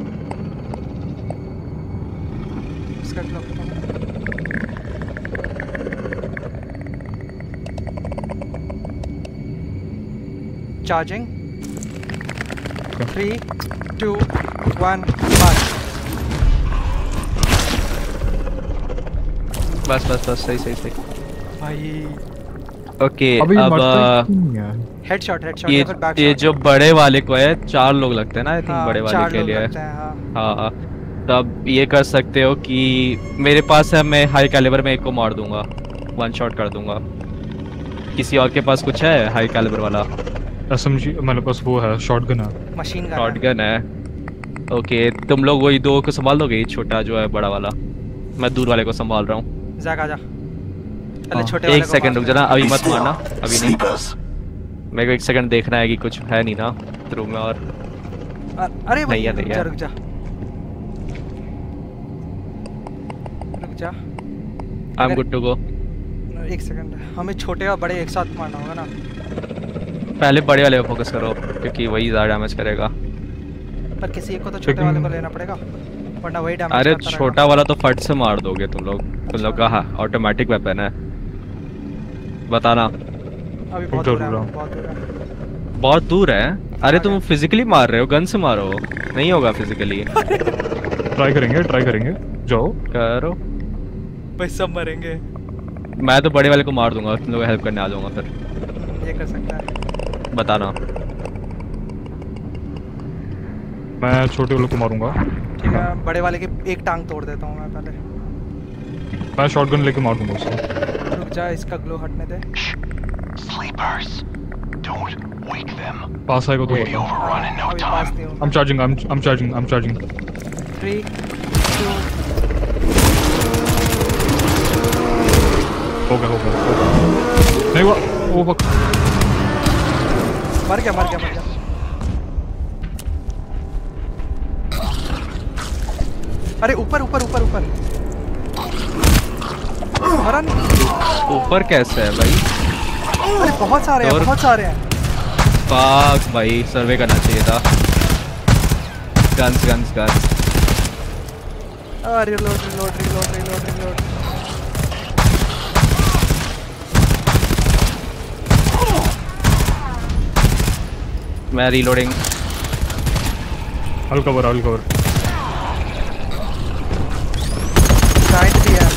B: इसका ग्लो खत्म। Charging 3 2 1 march.
A: बस बस बस सही सही सही।
B: भाई
A: ओके
C: अभी
A: अब
C: मरता ही नहीं है।
B: हेडशॉट या
A: ये
B: फिर बैक
A: ये
B: शॉट।
A: जो बड़े वाले को है 4 लोग लगते हैं ना आई थिंक
B: हाँ,
A: बड़े वाले
B: 4
A: के
B: लोग
A: लिए।
B: लगते हैं, हाँ।
A: हाँ तब ये कर सकते हो कि मेरे पास है, मैं हाई कैलिबर में एक को मार दूंगा, 1 शॉट कर दूंगा। किसी और के पास कुछ है हाई कैलिबर वाला?
C: एसएमजी मेरे पास वो है, शॉटगन है।
B: Machine gun.
A: शॉटगन है। ओके तुम लोग वही 2 को संभाल लोगे, छोटा जो है बड़ा वाला, मैं दूर वाले को संभाल रहा हूँ।
B: जैक आजा। पहले
C: हाँ,
B: छोटे वाले
A: एक
B: को
A: सेकंड रुक
B: मारते
A: जाना,
B: हैं।
A: अभी मत मारना, अभी नहीं।
D: Sleepers.
A: मेरे को 1 सेकंड देखना है कि कुछ है नहीं ना रूम में। और
B: अरे भाई
A: नहीं है, नहीं है।
B: रुक जा रुक जा।
A: I am good to go.
B: 1 second, हमें छोटे और बड़े एक साथ मारना होगा ना।
A: पहले बड़े वाले पे फोकस करो क्योंकि वही ज्यादा डैमेज करेगा।
B: पर किसी एक को तो छोटे वाले को लेना पड़ेगा, वरना वही डैमेज
A: अरे
B: करता रहेगा।
A: छोटा वाला तो फट से मार दोगे तुम लोग का ऑटोमेटिक वेपन है। बताना।
B: अभी बहुत दूर है, बहुत दूर है।
A: बहुत दूर है? अरे तुम फिजिकली मार रहे हो, गन से मारो, नहीं होगा फिजिकली।
C: ट्राई करेंगे जाओ
A: करो।
B: भाई सब मरेंगे।
A: मैं तो बड़े वाले को मार दूंगा, तुम लोग हेल्प करने आ जाऊंगा फिर।
B: ये कर सकता है।
A: बताना।
C: मैं छोटे वाले को मारूंगा।
B: ठीक है, बड़े वाले की एक टांग तोड़ देता हूँ मैं पहले।
C: मैं शॉटगन लेके मार दूंगा उसको।
B: रुक जा, इसका ग्लो हटने दे।
D: Sleepers. Don't wake them.
C: पास आएगा तो
D: We
C: बता।
D: overrun in no
B: अभी पास
D: time.
B: नहीं हूँ।
C: I'm charging.
B: 3 2
C: हो गया नहीं हुआ। Oh fuck.
B: मर गया। अरे ऊपर मरा नहीं।
A: ऊपर कैसे है भाई?
B: अरे बहुत सारे हैं,
A: और-
B: बहुत सारे हैं।
A: पाक भाई, सर्वे करना चाहिए था। Guns
B: reload.
A: मैं रीलोडिंग।
C: I'll cover.
B: Giant भी है।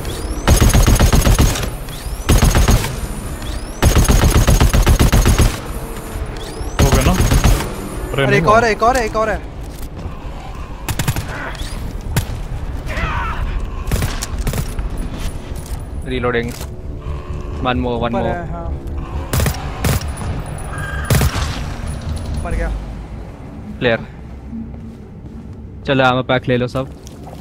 C: हो गया ना?
B: अरे
C: नहीं
B: एक
C: हुआ।
B: और है।
A: रीलोडिंग। One more.
B: ऊपर है, हाँ। मर गया।
A: प्लेयर। चलो आर्मर पैक ले लो सब।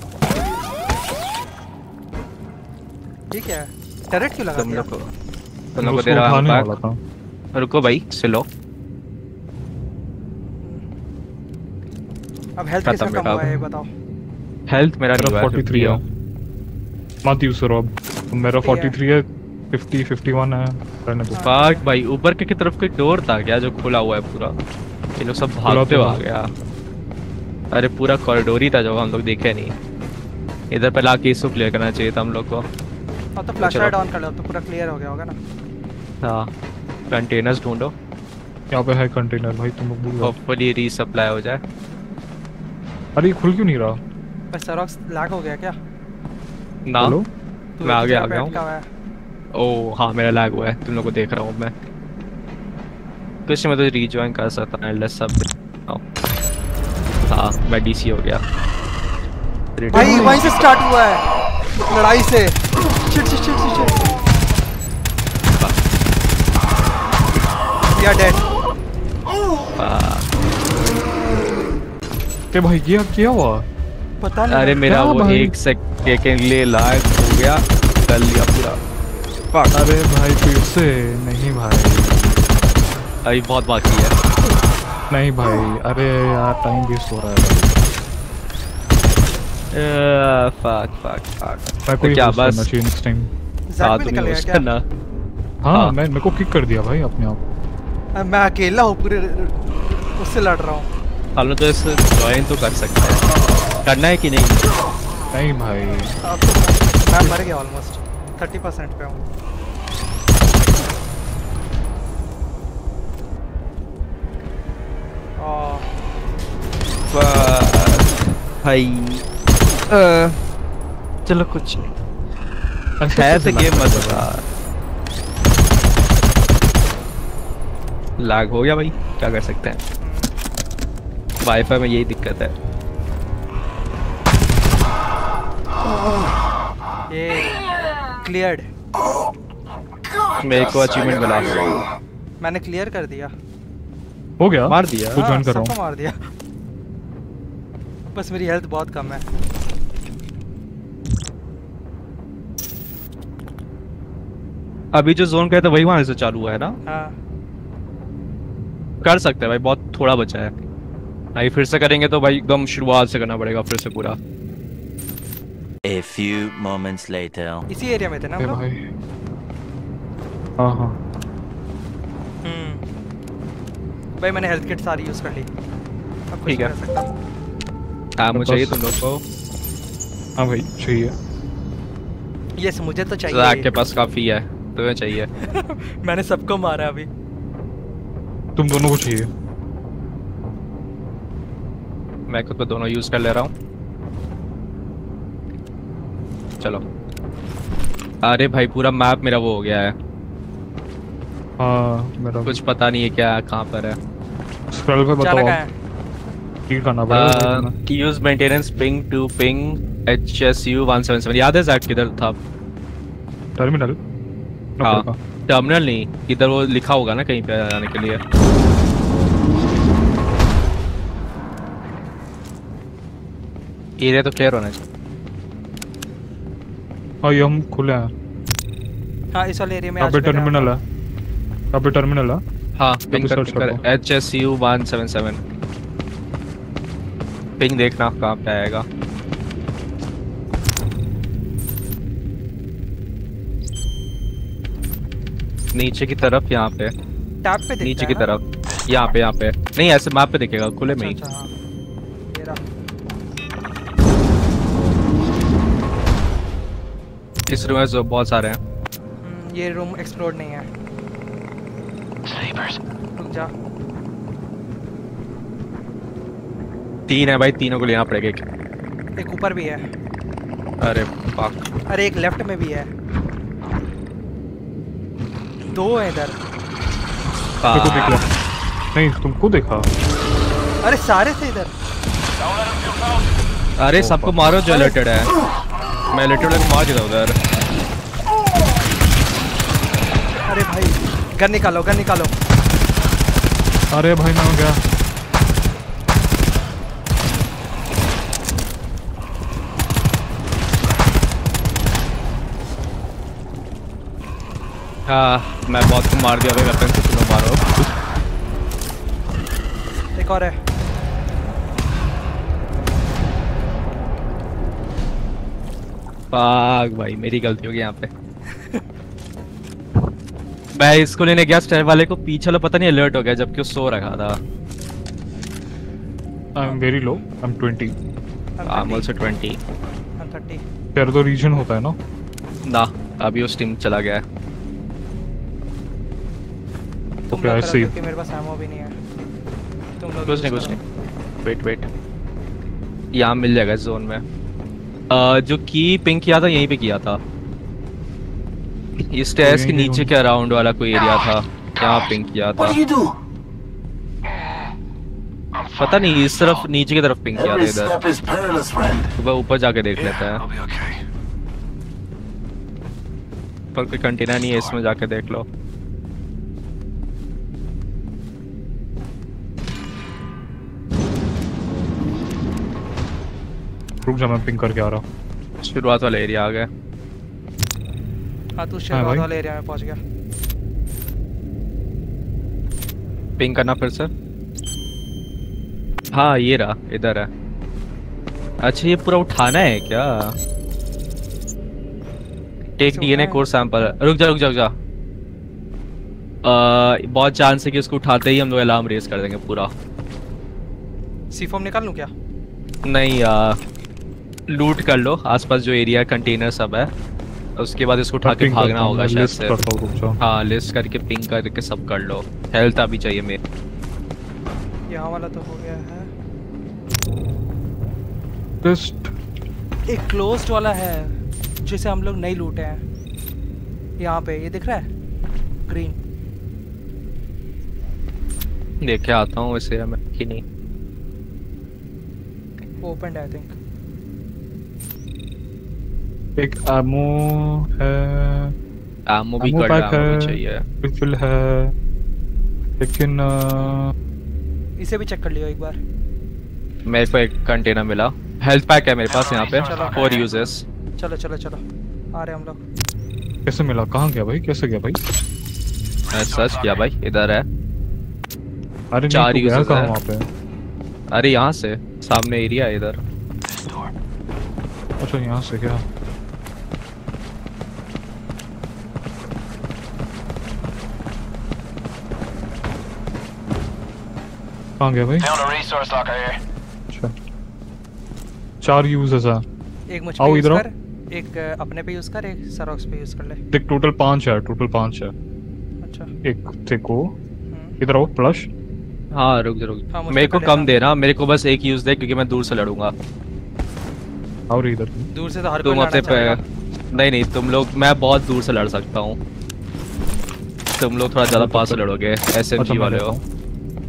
B: ठीक है, टरेट क्यों लगा
A: तुम
B: दिया?
A: लोग को
C: उसको
A: दे रहा हूं
C: उठाने
A: पैक।
C: वाला था।
A: रुको भाई, सिलो।
B: अब हेल्थ
A: खत्म
B: किसका कम
A: बेटा
B: हुआ है,
A: अब।
B: ये बताओ।
A: हेल्थ मेरा नहीं
C: मेरा
A: हुआ है,
C: 43 है। मत यूज करो अब। मेरा
B: 50 है।
C: 43 है, 50 51 है। रहने दो।
A: पाक भाई, ऊपर की तरफ कोई डोर था क्या जो खुला हुआ है पूरा? ये लोग सब भागते हुए आ गया। अरे पूरा कॉरिडोर ही था जो हम लोग देखे नहीं। इधर पे लाके इसको क्लियर करना चाहिए था हम लोग को।
B: हाँ तो फ्लैश लाइट ऑन कर लो, अब तो पूरा क्लियर हो गया होगा ना।
A: हाँ, कंटेनर्स ढूंढो,
C: यहाँ पे है कंटेनर भाई, तुम लोग भूल गए।
A: होपफुली रीसप्लाई हो जाए।
C: अरे ये खुल क्यों नहीं रहा?
B: बस सरोक्स लैग हो गया क्या?
A: ना
C: हेलो?
B: तू
A: मैं
B: एक
A: आगे
B: जगह
A: आ
B: पे
A: गया
B: अटका
A: हूँ।
B: हुआ है।
A: ओह हाँ, मेरा लैग हुआ है, तुम लोग को देख रहा हूँ मैं। कुछ मैं तो रीजॉइन कर सकता हूँ एलएस सब। हाँ मैं डीसी हो गया।
B: भाई वहीं से स्टार्ट हुआ है लड़ाई से। शिट। या डेड।
C: ए भाई ये क्या हुआ?
B: पता नहीं।
A: अरे मेरा
C: क्या
A: वो
C: भाई?
A: 1 सेकंड के लिए लैग हो गया, कर लिया पूरा।
C: अरे भाई फिर से नहीं भाई,
A: अभी बहुत बाकी है।
C: नहीं भाई, अरे यार टाइम वेस्ट हो रहा है भाई।
A: फक
C: मैं कोई
A: क्या
C: यूज
A: बस
C: करना चाहिए नेक्स्ट टाइम।
B: जैक
A: साथ
B: भी
A: में
B: निकल गया
A: यूज
B: क्या?
A: करना।
C: हाँ
A: हाँ।
C: मैं मेरे को किक कर दिया भाई अपने आप।
B: अब मैं अकेला हूँ पूरे, उससे लड़ रहा हूँ।
A: हम लोग तो इस ज्वाइन तो कर सकते हैं, करना है कि नहीं?
C: नहीं भाई
B: अब तो मैं मर गया ऑलमोस्ट 30% पे हूँ।
A: भाई चलो कुछ नहीं है तो गेम मजेदार। लैग हो गया भाई, क्या कर सकते हैं, वाईफाई में यही दिक्कत है।
B: ये क्लियर्ड,
A: मेरे को अचीवमेंट मिला,
B: मैंने क्लियर कर दिया।
C: हो गया,
A: मार दिया।
C: तो ज्वाइन कर रहा
B: सबको
C: हूँ।
B: मार दिया। बस मेरी हेल्थ बहुत कम है।
A: अभी जो जोन गया था वही वहां से चालू हुआ है ना,
B: हाँ
A: कर सकते हैं भाई, बहुत थोड़ा बचा है। भाई फिर से करेंगे तो भाई एकदम शुरुआत से करना पड़ेगा फिर से पूरा।
G: A few moments later.
B: इसी एरिया में थे ना हम
C: ए
B: लोग?
C: भाई हाँ हाँ
B: भाई मैंने हेल्थ किट सारी यूज कर ली, अब कुछ
A: ठीक है।
B: नहीं कर सकता।
A: हाँ मुझे चाहिए तुम लोग को।
C: हाँ भाई चाहिए।
B: यस मुझे तो
A: जैक
B: चाहिए।
A: के पास काफी है, तुम्हें चाहिए?
B: मैंने सबको मारा अभी।
C: तुम दोनों को चाहिए।
A: मैं खुद पे दोनों यूज कर ले रहा हूँ। चलो। अरे भाई पूरा मैप मेरा वो हो गया है,
C: हाँ मेरा
A: कुछ पता नहीं है क्या कहाँ पर है।
C: स्क्रॉल पे
B: क्या
C: बताओ
B: लगा
C: आप।
B: है?
C: ठीक करना पड़ेगा।
A: Use maintenance ping to ping HSU 177। याद है जैक किधर था?
C: टर्मिनल।
A: हाँ टर्मिनल नहीं, इधर वो लिखा होगा ना कहीं पे जाने के लिए। एरिया तो क्लियर होना चाहिए।
C: हाँ ये हम खुले हैं।
B: हाँ इस वाले एरिया में
C: यहाँ
B: आज
C: पे
B: मैं गया
C: टर्मिनल
B: था।
C: है, यहाँ पे टर्मिनल है।
A: हाँ पिंग
C: पे
A: कर,
C: search कर
A: कर HSU 177। पिंग देखना कहाँ पे आएगा। नीचे की तरफ, यहाँ पे
B: टैब पे दिखता
A: नीचे
B: है
A: की
B: ना?
A: तरफ, यहाँ पे नहीं, ऐसे मैप पे दिखेगा खुले में ही।
B: अच्छा, हाँ। ये रहा।
A: इस रूम में जो बहुत सारे हैं।
B: ये रूम एक्सप्लोर नहीं है। रुक जा।
A: 3 है भाई, तीनों को लेना पड़ेगा एक।
B: एक ऊपर भी है।
A: अरे fuck।
B: अरे एक लेफ्ट में भी है। 2 है इधर।
C: तुमको देखा नहीं, तुमको देखा।
B: अरे सारे थे इधर।
A: अरे सबको मारो जो अलर्टेड है। मैं अलर्टेड को मार दिया उधर।
B: अरे भाई गन निकालो, गन निकालो।
C: अरे भाई मैं हो गया।
A: हाँ मैं बहुत को मार दिया भाई, वेपन से तुम मारो।
B: एक और है।
A: पाग भाई मेरी गलती हो गई यहाँ पे। मैं इसको लेने गया स्टेयर वाले को, पीछे वाला पता नहीं अलर्ट हो गया जबकि वो सो रखा था।
C: I am very low, I am 20।
A: I am also 20।
B: 30।
C: तेरा तो रीजन होता है ना।
A: ना अभी उस टीम चला गया है।
B: तुम
C: Okay, I
B: लोग करो
C: see.
B: क्योंकि मेरे पास एमो भी नहीं है। तुम लोग
A: कुछ नहीं
B: use
A: कुछ
B: करो।
A: नहीं, वेट यहाँ मिल जाएगा जोन में। जो की पिंक किया था यहीं पे किया था, इस स्टेयर्स के
C: यहीं
A: नीचे के अराउंड वाला कोई एरिया था, यहाँ पिंक किया था।
D: What do you do?
A: पता नहीं, इस तरफ नीचे की तरफ पिंक किया था
D: Every
A: इधर।
D: step is perilous, friend.
A: सुबह ऊपर जाके देख लेते
D: Yeah,
A: हैं।
D: I'll be okay.
A: पर कोई कंटेनर नहीं है, इसमें जाके देख लो।
C: रुक जा, मैं पिंग करके आ रहा हूँ।
A: शुरुआत वाला एरिया आ गया।
B: हाँ तू
C: हाँ
B: शेरवाद
C: भाई।
B: वाले एरिया में पहुंच गया।
A: पिंग करना फिर से। हाँ ये रहा, इधर है। अच्छा ये पूरा उठाना है क्या? टेक
B: ऐसे
A: डीएनए
B: उठाना है?
A: Core sample. रुक जा। बहुत चांस है कि उसको उठाते ही हम लोग अलार्म रेज कर देंगे पूरा।
B: C4 निकाल लूं क्या?
A: नहीं लूट कर लो आसपास जो एरिया कंटेनर सब है, उसके बाद इसको उठा के
C: पिंग
A: भागना
C: करता हूँ,
A: होगा
C: मैं
A: शायद
C: लिस्ट
A: से।
C: करता हूँ, रुक जाओ।
A: हाँ लिस्ट करके पिंग करके सब कर लो। हेल्थ अभी चाहिए मेरे।
B: यहाँ वाला तो हो गया है।
C: लिस्ट
B: एक क्लोज्ड वाला है जिसे हम लोग नहीं लूटे हैं। यहाँ पे ये दिख रहा है ग्रीन।
A: देख के आता हूँ वैसे मैं कि नहीं।
B: ओपन है आई थिंक।
C: एक एमो है,
A: आमो भी
C: Ammo
A: कर
C: pack
A: आमो भी
C: है।
A: चाहिए।
C: रिफिल है, लेकिन
B: इसे भी चेक कर लियो एक बार।
A: मेरे को एक कंटेनर मिला। हेल्थ पैक है मेरे पास यहाँ पे
B: चलो।
A: 4 यूजेस।
B: चलो चलो चलो आ रहे हम लोग।
C: कैसे मिला? कहाँ गया भाई? कैसे गया भाई?
A: मैं सर्च किया भाई, इधर है।
C: अरे नहीं,
A: 4
C: तू गया
A: users
C: कहाँ
A: है।
C: वहाँ पे?
A: अरे यहाँ से सामने एरिया है इधर।
C: अच्छा यहाँ से क्या? कहाँ गया भाई?
D: Found a resource locker here.
C: अच्छा 4 यूजर्स है।
B: एक मुझ
C: आओ
B: पे यूज
C: इधर आओ।
B: कर, एक अपने पे यूज कर, एक सरोक्स पे यूज कर ले।
C: देख टोटल 5 है, टोटल 5 है।
B: अच्छा।
C: एक देखो,
B: हम्म।
C: इधर आओ प्लस।
A: हाँ रुक जा रुक
B: हाँ,
A: जा।
B: मुझ
A: मेरे
B: पे
A: को
B: कर
A: कम
B: लेना।
A: देना, मेरे को बस एक यूज दे क्योंकि मैं दूर से लड़ूंगा।
C: और इधर
B: दूर से तो हर कोई
A: तुम
B: लड़ना
A: अपने पे
B: चाहेगा।
A: नहीं नहीं तुम लोग, मैं बहुत दूर से लड़ सकता हूँ। तुम लोग थोड़ा ज्यादा पास से लड़ोगे, SMG
C: अच्छा, मैं
A: वाले
C: लेता
A: हो।
C: हूँ।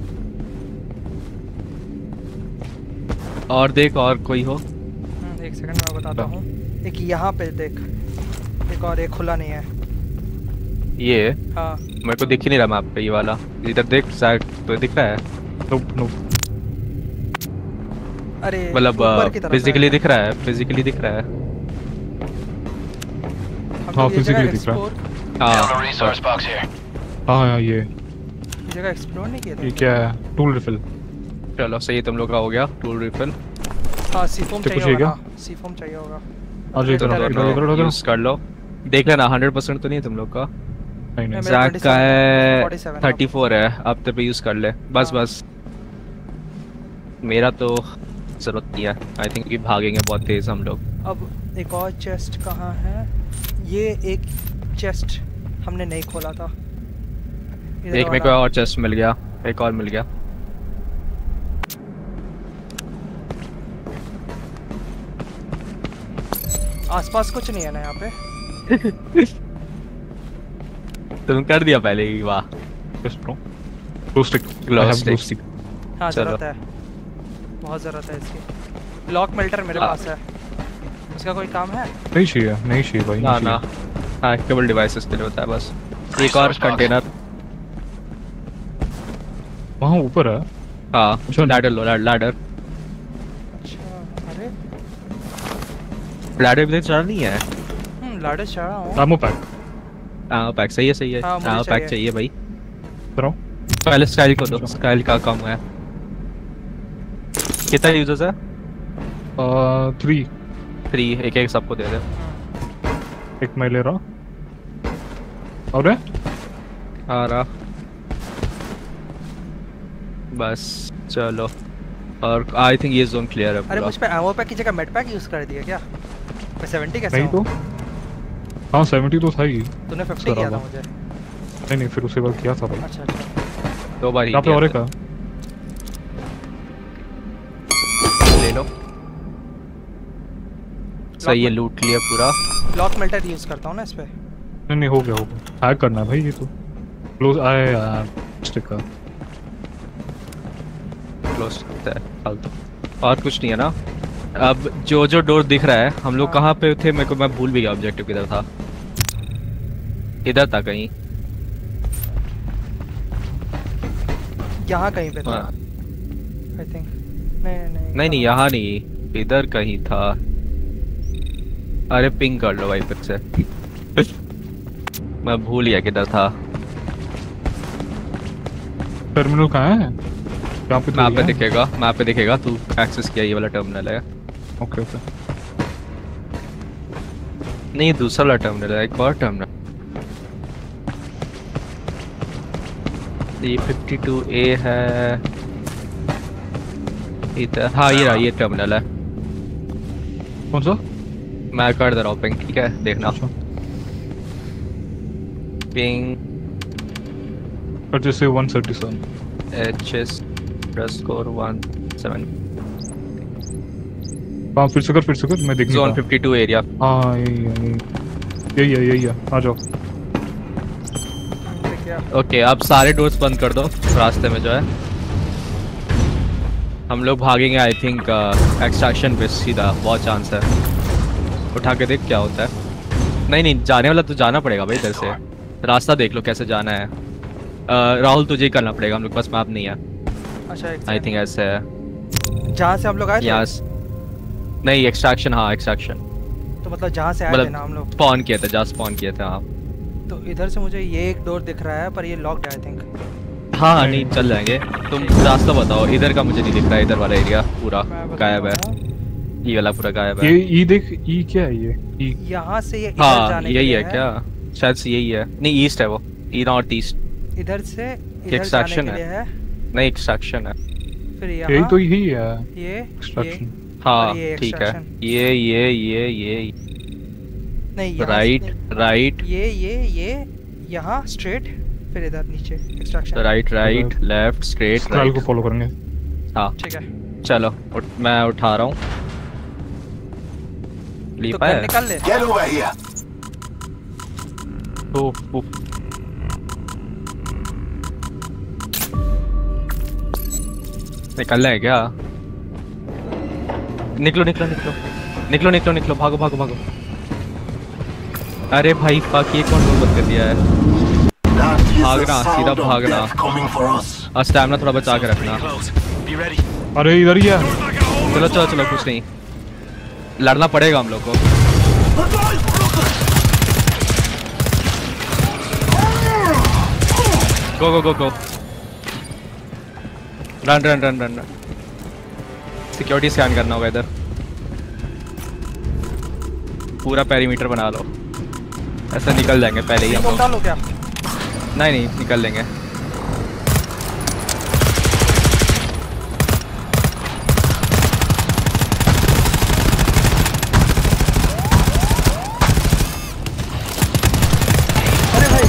A: और देख और कोई हो।
B: एक सेकंड मैं बताता हूँ। एक यहाँ पे देख, एक और एक खुला नहीं है।
A: ये
B: हाँ
A: मेरे को दिख ही नहीं रहा मैप पे, ये वाला इधर देख शायद तो दिख रहा है।
C: नोप नोप।
B: अरे
A: मतलब
B: ऊपर की तरफ
A: फिजिकली
B: है।
A: दिख रहा है, फिजिकली दिख रहा है।
B: हम
C: हाँ,
B: लोग ये जगह
C: physically दिख रहा है।
B: explore-
D: Found a
A: हाँ
D: resource box here.
C: हाँ हाँ ये
B: ये जगह एक्सप्लोर नहीं किया
C: ये
B: था।
C: क्या है? Tool refill.
A: चलो सही, तुम लोग का हो गया टूल रिफिल।
B: हाँ सीफोम
C: तो
B: चाहिए
C: कुछ है
B: होगा
C: क्या?
B: ना, सीफोम चाहिए होगा।
C: अच्छा इधर
B: इधर,
C: इधर इधर इधर।
A: यूज कर लो। देख लेना 100% तो नहीं है तुम लोग का।
C: नहीं नहीं
B: मेरा
A: जैक का
B: 27
A: है
B: 47
A: 34 है, अब तो पे यूज कर ले बस
B: हाँ।
A: बस। मेरा तो जरूरत नहीं है आई थिंक, कि भागेंगे बहुत तेज हम लोग।
B: अब एक और चेस्ट कहाँ है? ये एक चेस्ट हमने नहीं खोला था। इधर
A: एक मेरे को
B: वाला।
A: और चेस्ट मिल गया, एक और मिल गया।
B: आसपास कुछ नहीं है ना यहाँ पे?
A: तुम कर दिया पहले ही, वाह।
C: Just no glow stick.
A: Glow
C: I have
A: stick.
C: Glow stick.
B: हाँ
A: चलो।
B: ज़रूरत है, बहुत ज़रूरत है इसकी। लॉक मेल्टर मेरे पास है, उसका कोई काम है?
C: नहीं चाहिए, नहीं चाहिए भाई,
A: ना
C: नहीं
A: ना
C: चाहिए।
A: हाँ केबल डिवाइसेस के लिए होता है बस। एक और
D: Resource box.
A: कंटेनर।
C: वहाँ ऊपर है।
A: हाँ
C: अच्छा।
A: लैडर लो, लैडर।
B: अच्छा अरे
A: लैडर भी तो चढ़ा नहीं है।
B: लाडर चढ़ा हूँ।
C: Ammo pack.
A: हाँ पैक सही है सही है।
B: हाँ, मुझे
A: हाँ पैक
B: चाहिए।
A: चाहिए भाई।
C: इधर आओ।
A: पहले स्काइल को दो, स्काइल का कम है। कितना यूजर्स है?
C: 3
A: 3, एक एक सबको दे दे।
C: एक मैं ले रहा। और है?
A: आ रहा बस चलो। और आई थिंक ये जोन क्लियर है
B: अरे
A: पूरा।
B: मुझ पे एमो पैक की जगह मेड पैक यूज़ कर दिया क्या? मैं 70 कैसे
C: नहीं तो
B: हूँ?
C: हाँ 70 तो था ही।
B: तूने 50
C: सर,
B: किया था
C: आवा।
B: मुझे।
C: नहीं नहीं फिर उसके बाद किया था भाई।
B: अच्छा अच्छा।
A: 2 बार ही
C: यहाँ पे
A: किया
C: और एक
A: था।
C: है।
A: ले लो। सही है, लूट लिया पूरा।
B: लॉक मेल्टर यूज़ करता हूँ ना इस पे।
C: नहीं नहीं हो गया। हैक करना है भाई ये तो। क्लोज आया यार स्टिक का।
A: क्लोज होता है फालतू। और कुछ नहीं है ना? अब जो जो डोर दिख रहा है, हम लोग
B: हाँ।
A: कहाँ पे थे? मेरे को मैं भूल भी गया ऑब्जेक्टिव किधर था। इधर था कहीं।
B: यहाँ कहीं पे था
A: हाँ।
B: I think. नहीं
A: नहीं नहीं यहाँ नहीं, इधर कहीं था। अरे पिंग कर लो भाई फिर से। मैं भूल गया किधर था।
C: टर्मिनल कहाँ है? यहाँ पे तो
A: मैप पे
C: है।
A: दिखेगा, मैप पे दिखेगा। तू एक्सेस किया ये वाला टर्मिनल है।
C: Okay okay.
A: नहीं दूसरा वाला टर्मिनल है, एक और टर्मिनल। ये 52A है इधर। हाँ ये रहा, ये टर्मिनल है।
C: कौन सा?
A: मैं कर दे रहा हूँ पिंग, ठीक है देखना।
C: अच्छा।
A: पिंग
C: और जैसे 137
A: HS _17
C: हाँ फिर से कर मैं देखने
A: जोन
C: का।
A: 52 एरिया।
C: हाँ यही है आ जाओ।
A: ओके अब सारे डोर्स बंद कर दो रास्ते में जो है। हम लोग भागेंगे आई थिंक एक्सट्रैक्शन पे सीधा, बहुत चांस है। उठा के देख क्या होता है। नहीं जाने वाला तो जाना पड़ेगा भाई इधर से। रास्ता देख लो कैसे जाना है। राहुल तुझे ही करना पड़ेगा, हम लोग के पास मैप नहीं है।
B: अच्छा
A: आई थिंक ऐसे है
B: जहाँ से हम लोग आए थे।
A: यहाँ नहीं एक्सट्रैक्शन, हाँ एक्सट्रैक्शन
B: तो मतलब जहाँ से आए थे ना हम लोग,
A: स्पॉन किए थे, जहाँ स्पॉन किए थे हाँ।
B: तो इधर से मुझे ये एक डोर दिख रहा है पर ये लॉक्ड है आई थिंक।
A: हाँ नहीं चल जाएंगे। तुम रास्ता बताओ, इधर का मुझे नहीं दिख रहा है, इधर वाला एरिया पूरा गायब है। ये वाला पूरा गायब है।
C: ये ई देख, ई क्या है ये? ई
B: यहाँ से ये इधर
A: हाँ
B: जाने
A: यही
B: के
A: है
B: लिए
A: क्या? शायद से यही है। नहीं ईस्ट है वो, ई नॉर्थ ईस्ट।
B: इधर से इधर जाने
A: एक्सट्रैक्शन
B: के लिए है।
A: नहीं एक्सट्रैक्शन है।
B: फिर
C: यही
B: यहाँ
C: तो यही है
B: ये
C: एक्सट्रैक्शन।
A: हाँ
B: और ये
A: ठीक है।
B: extraction।
A: ये
B: नहीं यहाँ
A: राइट
B: से-
A: राइट
B: ये यहाँ स्ट्रेट, फिर इधर नीचे extraction.
A: Right right left straight
C: trial
A: right.
C: को फॉलो करेंगे।
A: हाँ
B: ठीक है
A: चलो मैं उठा रहा हूँ।
B: तो
A: लीप
B: गन
A: है
B: निकाल ले।
D: Get over here.
A: तो निकलना है क्या? निकलो भागो। अरे भाई फक, ये कौन डोर बंद कर दिया है?
D: That is the
A: भागना, सीधा
D: sound of
A: भागना।
D: death coming for us.
A: और स्टैमिना थोड़ा बचा के रखना।
D: Be ready.
C: अरे इधर ही है।
A: चलो कुछ नहीं, लड़ना पड़ेगा हम लोग को। गो रन। सिक्योरिटी स्कैन करना होगा इधर, पूरा पेरीमीटर बना लो। ऐसा निकल जाएंगे पहले ही हम
B: तुम
A: लोग।
B: डालो क्या?
A: नहीं निकल लेंगे।
B: अरे भाई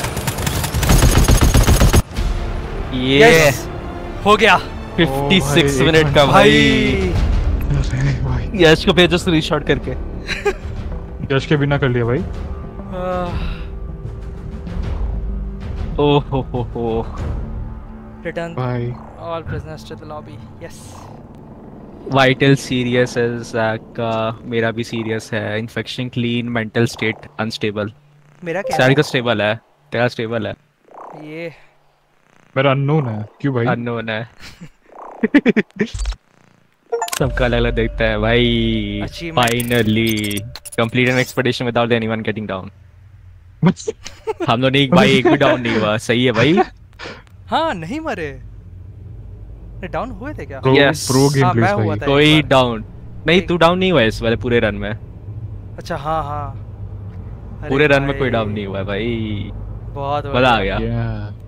A: ये
B: Yes! हो गया
A: 56
C: भाई,
A: मिनट का
B: भाई।
A: भाई।
C: भाई
A: यश को भेजो स्क्रीनशॉट करके।
C: यश के बिना कर लिया भाई।
A: ओहो
B: रिटर्न
C: भाई
B: all prisoners to the lobby. Yes
A: vital serious है जैक का, मेरा भी सीरियस है। Infection clean, mental state unstable.
B: मेरा क्या
A: सारी
B: है?
A: का स्टेबल है, तेरा स्टेबल है।
B: ये
C: मेरा अननोन है क्यों भाई?
A: अननोन है। सबका अलग अलग देखता है भाई।
B: Achievement.
A: Finally complete an expedition without anyone getting down. हम लोग नहीं भाई, एक भी डाउन नहीं हुआ। सही है भाई।
B: हाँ नहीं मरे, डाउन हुए थे क्या?
A: Yes.
C: प्रो गेम
B: हाँ,
C: प्लेस
B: मैं हुआ
C: भाई।
B: था।
A: कोई
B: एक बार।
A: डाउन नहीं, तू डाउन नहीं हुआ इस वाले पूरे रन में।
B: अच्छा हाँ अरे
A: पूरे रन में कोई
B: भाई,
A: डाउन नहीं हुआ है भाई।
B: बहुत
A: मजा आ
B: बढ़िया।
A: गया।
C: Yeah.